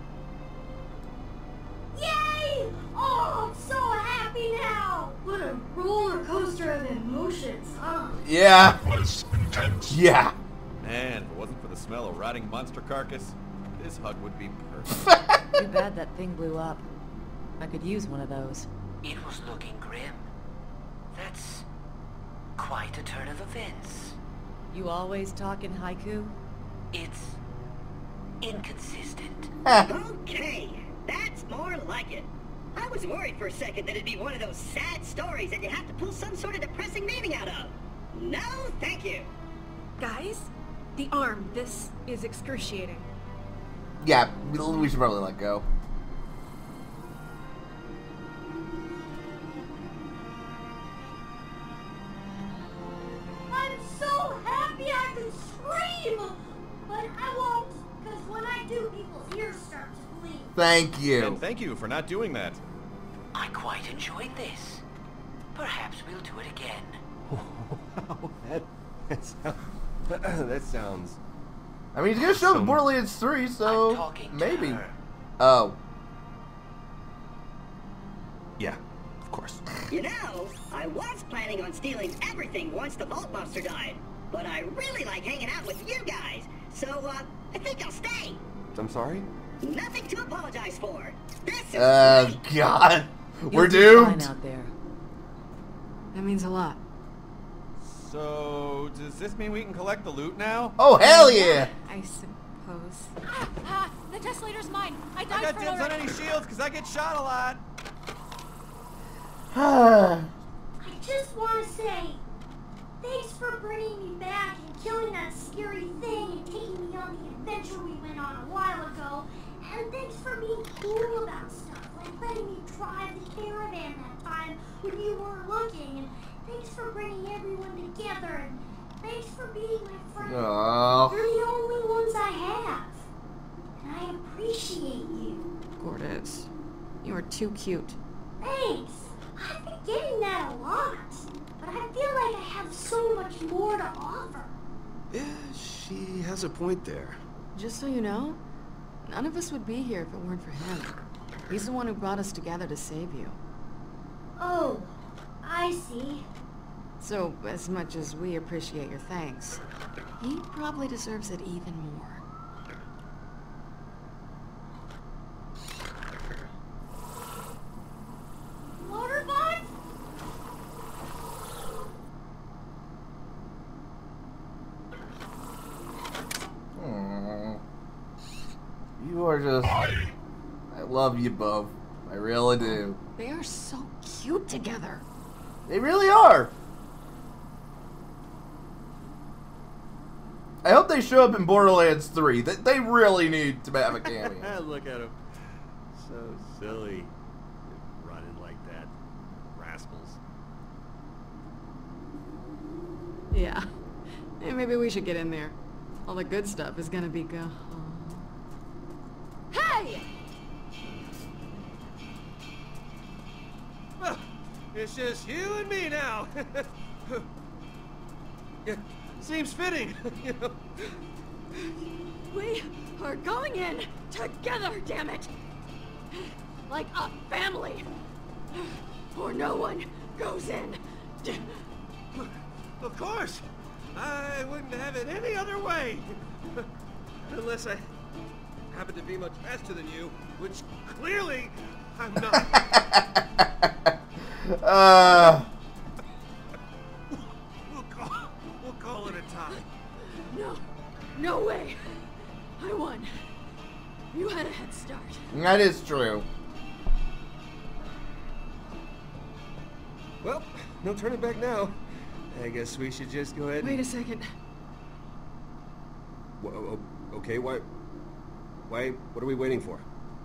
Yay! Oh, I'm so happy now. What a roller coaster of emotions, huh? Yeah. It was intense. Yeah. Man, if it wasn't for the smell of rotting monster carcass, this hug would be perfect. Too bad that thing blew up. I could use one of those. It was looking grim. That's quite a turn of events. You always talk in haiku? It's inconsistent. Okay, that's more like it. I was worried for a second that it'd be one of those sad stories that you have to pull some sort of depressing meaning out of. No, thank you. Guys, the arm. This is excruciating. Yeah, we, we should probably let go. I'm so happy I can scream, but I won't, because when I do, people's ears start to bleed. Thank you. And thank you for not doing that. I quite enjoyed this. Perhaps we'll do it again. Wow, that, that, sounds, that sounds... I mean, he's gonna show the Some- Borderlands three, so I'm talking to maybe. her. Oh. Yeah, of course. You know, I was planning on stealing everything once the Vault Monster died, but I really like hanging out with you guys, so uh, I think I'll stay. I'm sorry? Nothing to apologize for. This is Uh, great. God. We're You'll be fine doomed. out there. That means a lot. So, does this mean we can collect the loot now? Oh, hell yeah. I suppose. Ah, ah, the Desolator's mine. I died I got for dibs on already. any shields because I get shot a lot. I just want to say, thanks for bringing me back and killing that scary thing and taking me on the adventure we went on a while ago. And thanks for being cool about stuff, like letting me drive the caravan that time when you weren't looking. And thanks for bringing everyone together. And thanks for being my friend. Aw. You're the only ones I have. And I appreciate you. Gorgeous. You are too cute. Thanks. I've been getting that a lot. But I feel like I have so much more to offer. Yeah, she has a point there. Just so you know, none of us would be here if it weren't for him. He's the one who brought us together to save you. Oh, I see. So, as much as we appreciate your thanks, he probably deserves it even more. Motorbot? Aw. You are just... I love you both. I really do. They are so cute together. They really are. I hope they show up in Borderlands three. They, they really need to have a cameo. Look at him. So silly. Running like that. assholes. Yeah. Hey, maybe we should get in there. All the good stuff is gonna be go. Hey! Well, it's just you and me now. Yeah, seems fitting, you know. We are going in together, damn it! Like a family! Or no one goes in. Of course! I wouldn't have it any other way! Unless I happen to be much faster than you, which clearly I'm not. uh... We'll call, we'll call it a tie. No, no way! I won. You had a head start. That is true. Well, no turning back now. I guess we should just go ahead and... Wait a second. Whoa, okay, why... Why... What are we waiting for?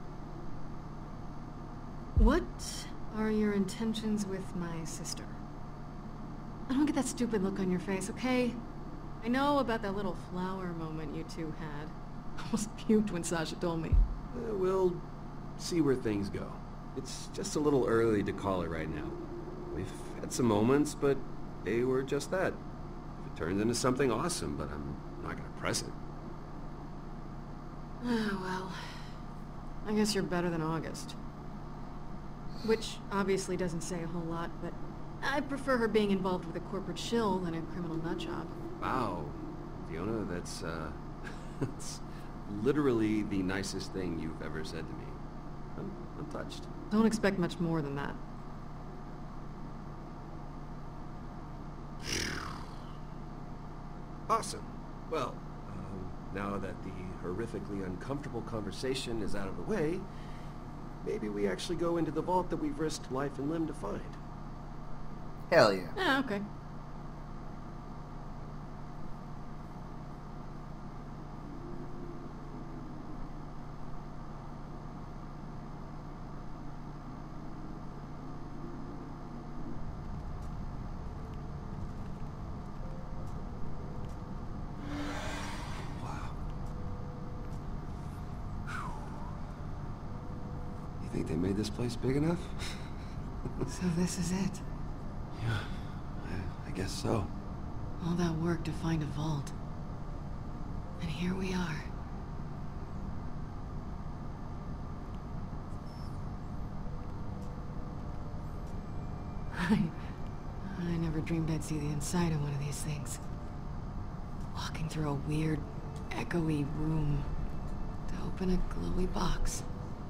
What are your intentions with my sister? I don't get that stupid look on your face, okay? I know about that little flower moment you two had. I almost puked when Sasha told me. Uh, we'll see where things go. It's just a little early to call it right now. We've had some moments, but they were just that. If it turns into something awesome, but I'm not gonna press it. Oh, well. I guess you're better than August. Which obviously doesn't say a whole lot, but I prefer her being involved with a corporate shill than a criminal nutjob. Wow. Fiona, that's, uh... that's literally the nicest thing you've ever said to me. I'm, I'm touched. Don't expect much more than that. Awesome. Well, um, now that the horrifically uncomfortable conversation is out of the way, maybe we actually go into the vault that we've risked life and limb to find. Hell yeah. Ah, okay. Think they made this place big enough? So this is it? Yeah, I, I guess so. All that work to find a vault. And here we are. I... I never dreamed I'd see the inside of one of these things. Walking through a weird, echoey room to open a glowy box.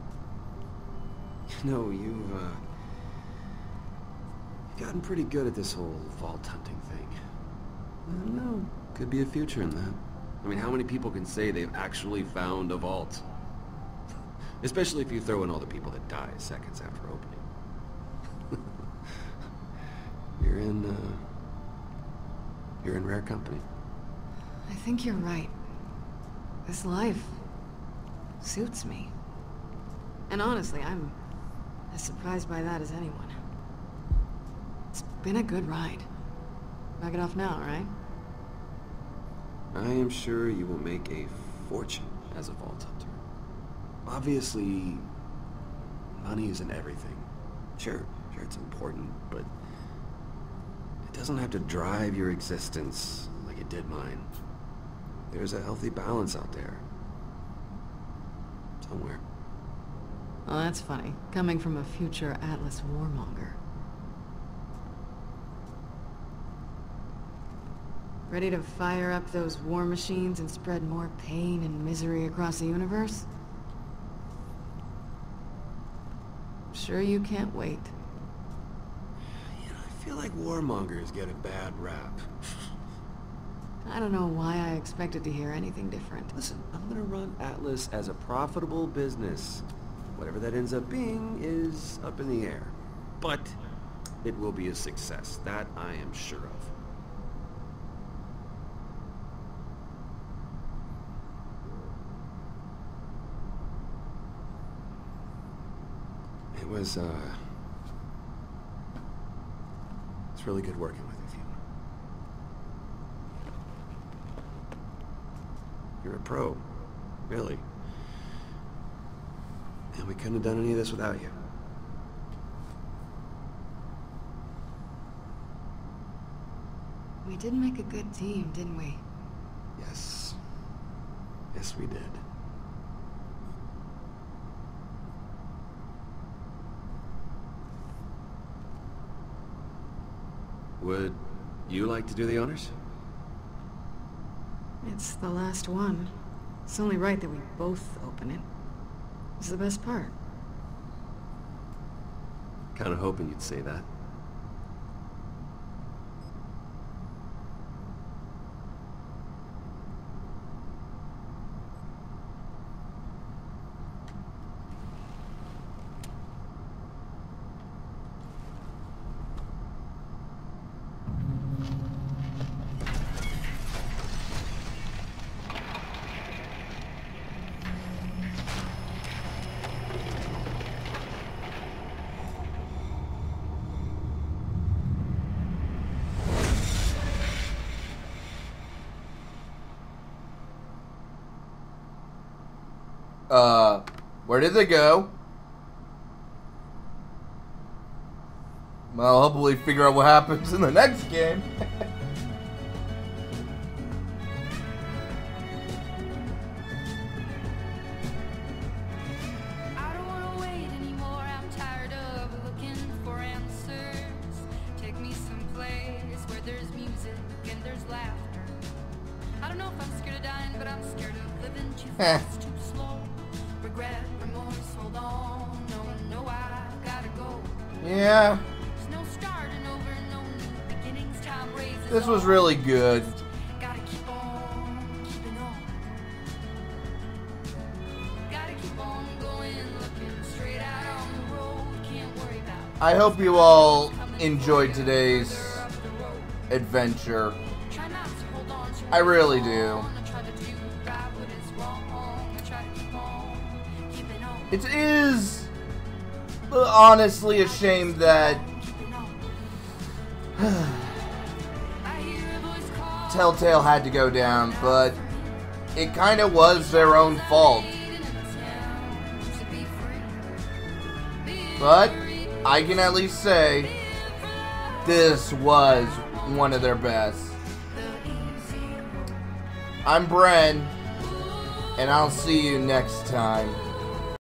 No, you've, uh... you've gotten pretty good at this whole vault hunting thing. I don't know. Could be a future in that. I mean, how many people can say they've actually found a vault? Especially if you throw in all the people that die seconds after opening. You're in, uh... You're in rare company. I think you're right. This life suits me. And honestly, I'm as surprised by that as anyone. It's been a good ride. Back it off now, right? I am sure you will make a fortune as a vault hunter. Obviously, money isn't everything. Sure, sure it's important, but it doesn't have to drive your existence like it did mine. There's a healthy balance out there. Somewhere. Well, that's funny, coming from a future Atlas warmonger. Ready to fire up those war machines and spread more pain and misery across the universe? Sure you can't wait. You know, I feel like warmongers get a bad rap. I don't know why I expected to hear anything different. Listen, I'm gonna run Atlas as a profitable business. Whatever that ends up being is up in the air. But it will be a success, that I am sure of. It was, uh... It's really good working with you, Fiona. You're a pro. Really. And we couldn't have done any of this without you. We did make a good team, didn't we? Yes. Yes, we did. Would you like to do the honors? It's the last one. It's only right that we both open it. It's the best part. Kind of hoping you'd say that. Uh, where did they go? Well, hopefully figure out what happens in the next game. I don't want to wait anymore. I'm tired of looking for answers. Take me someplace where there's music and there's laughter. I don't know if I'm scared of dying, but I'm scared of living too fast, too slow. Regret, remorse, hold on. No, no, I gotta go. Yeah. There's no starting over, no new beginnings. Time raises. This was really good. Gotta keep on keeping on. Gotta keep on going, looking straight out on the road. Can't worry about. I hope you all enjoyed today's adventure. I really do. It is honestly a shame that Telltale had to go down, but it kind of was their own fault. But I can at least say this was one of their best. I'm Bren, and I'll see you next time.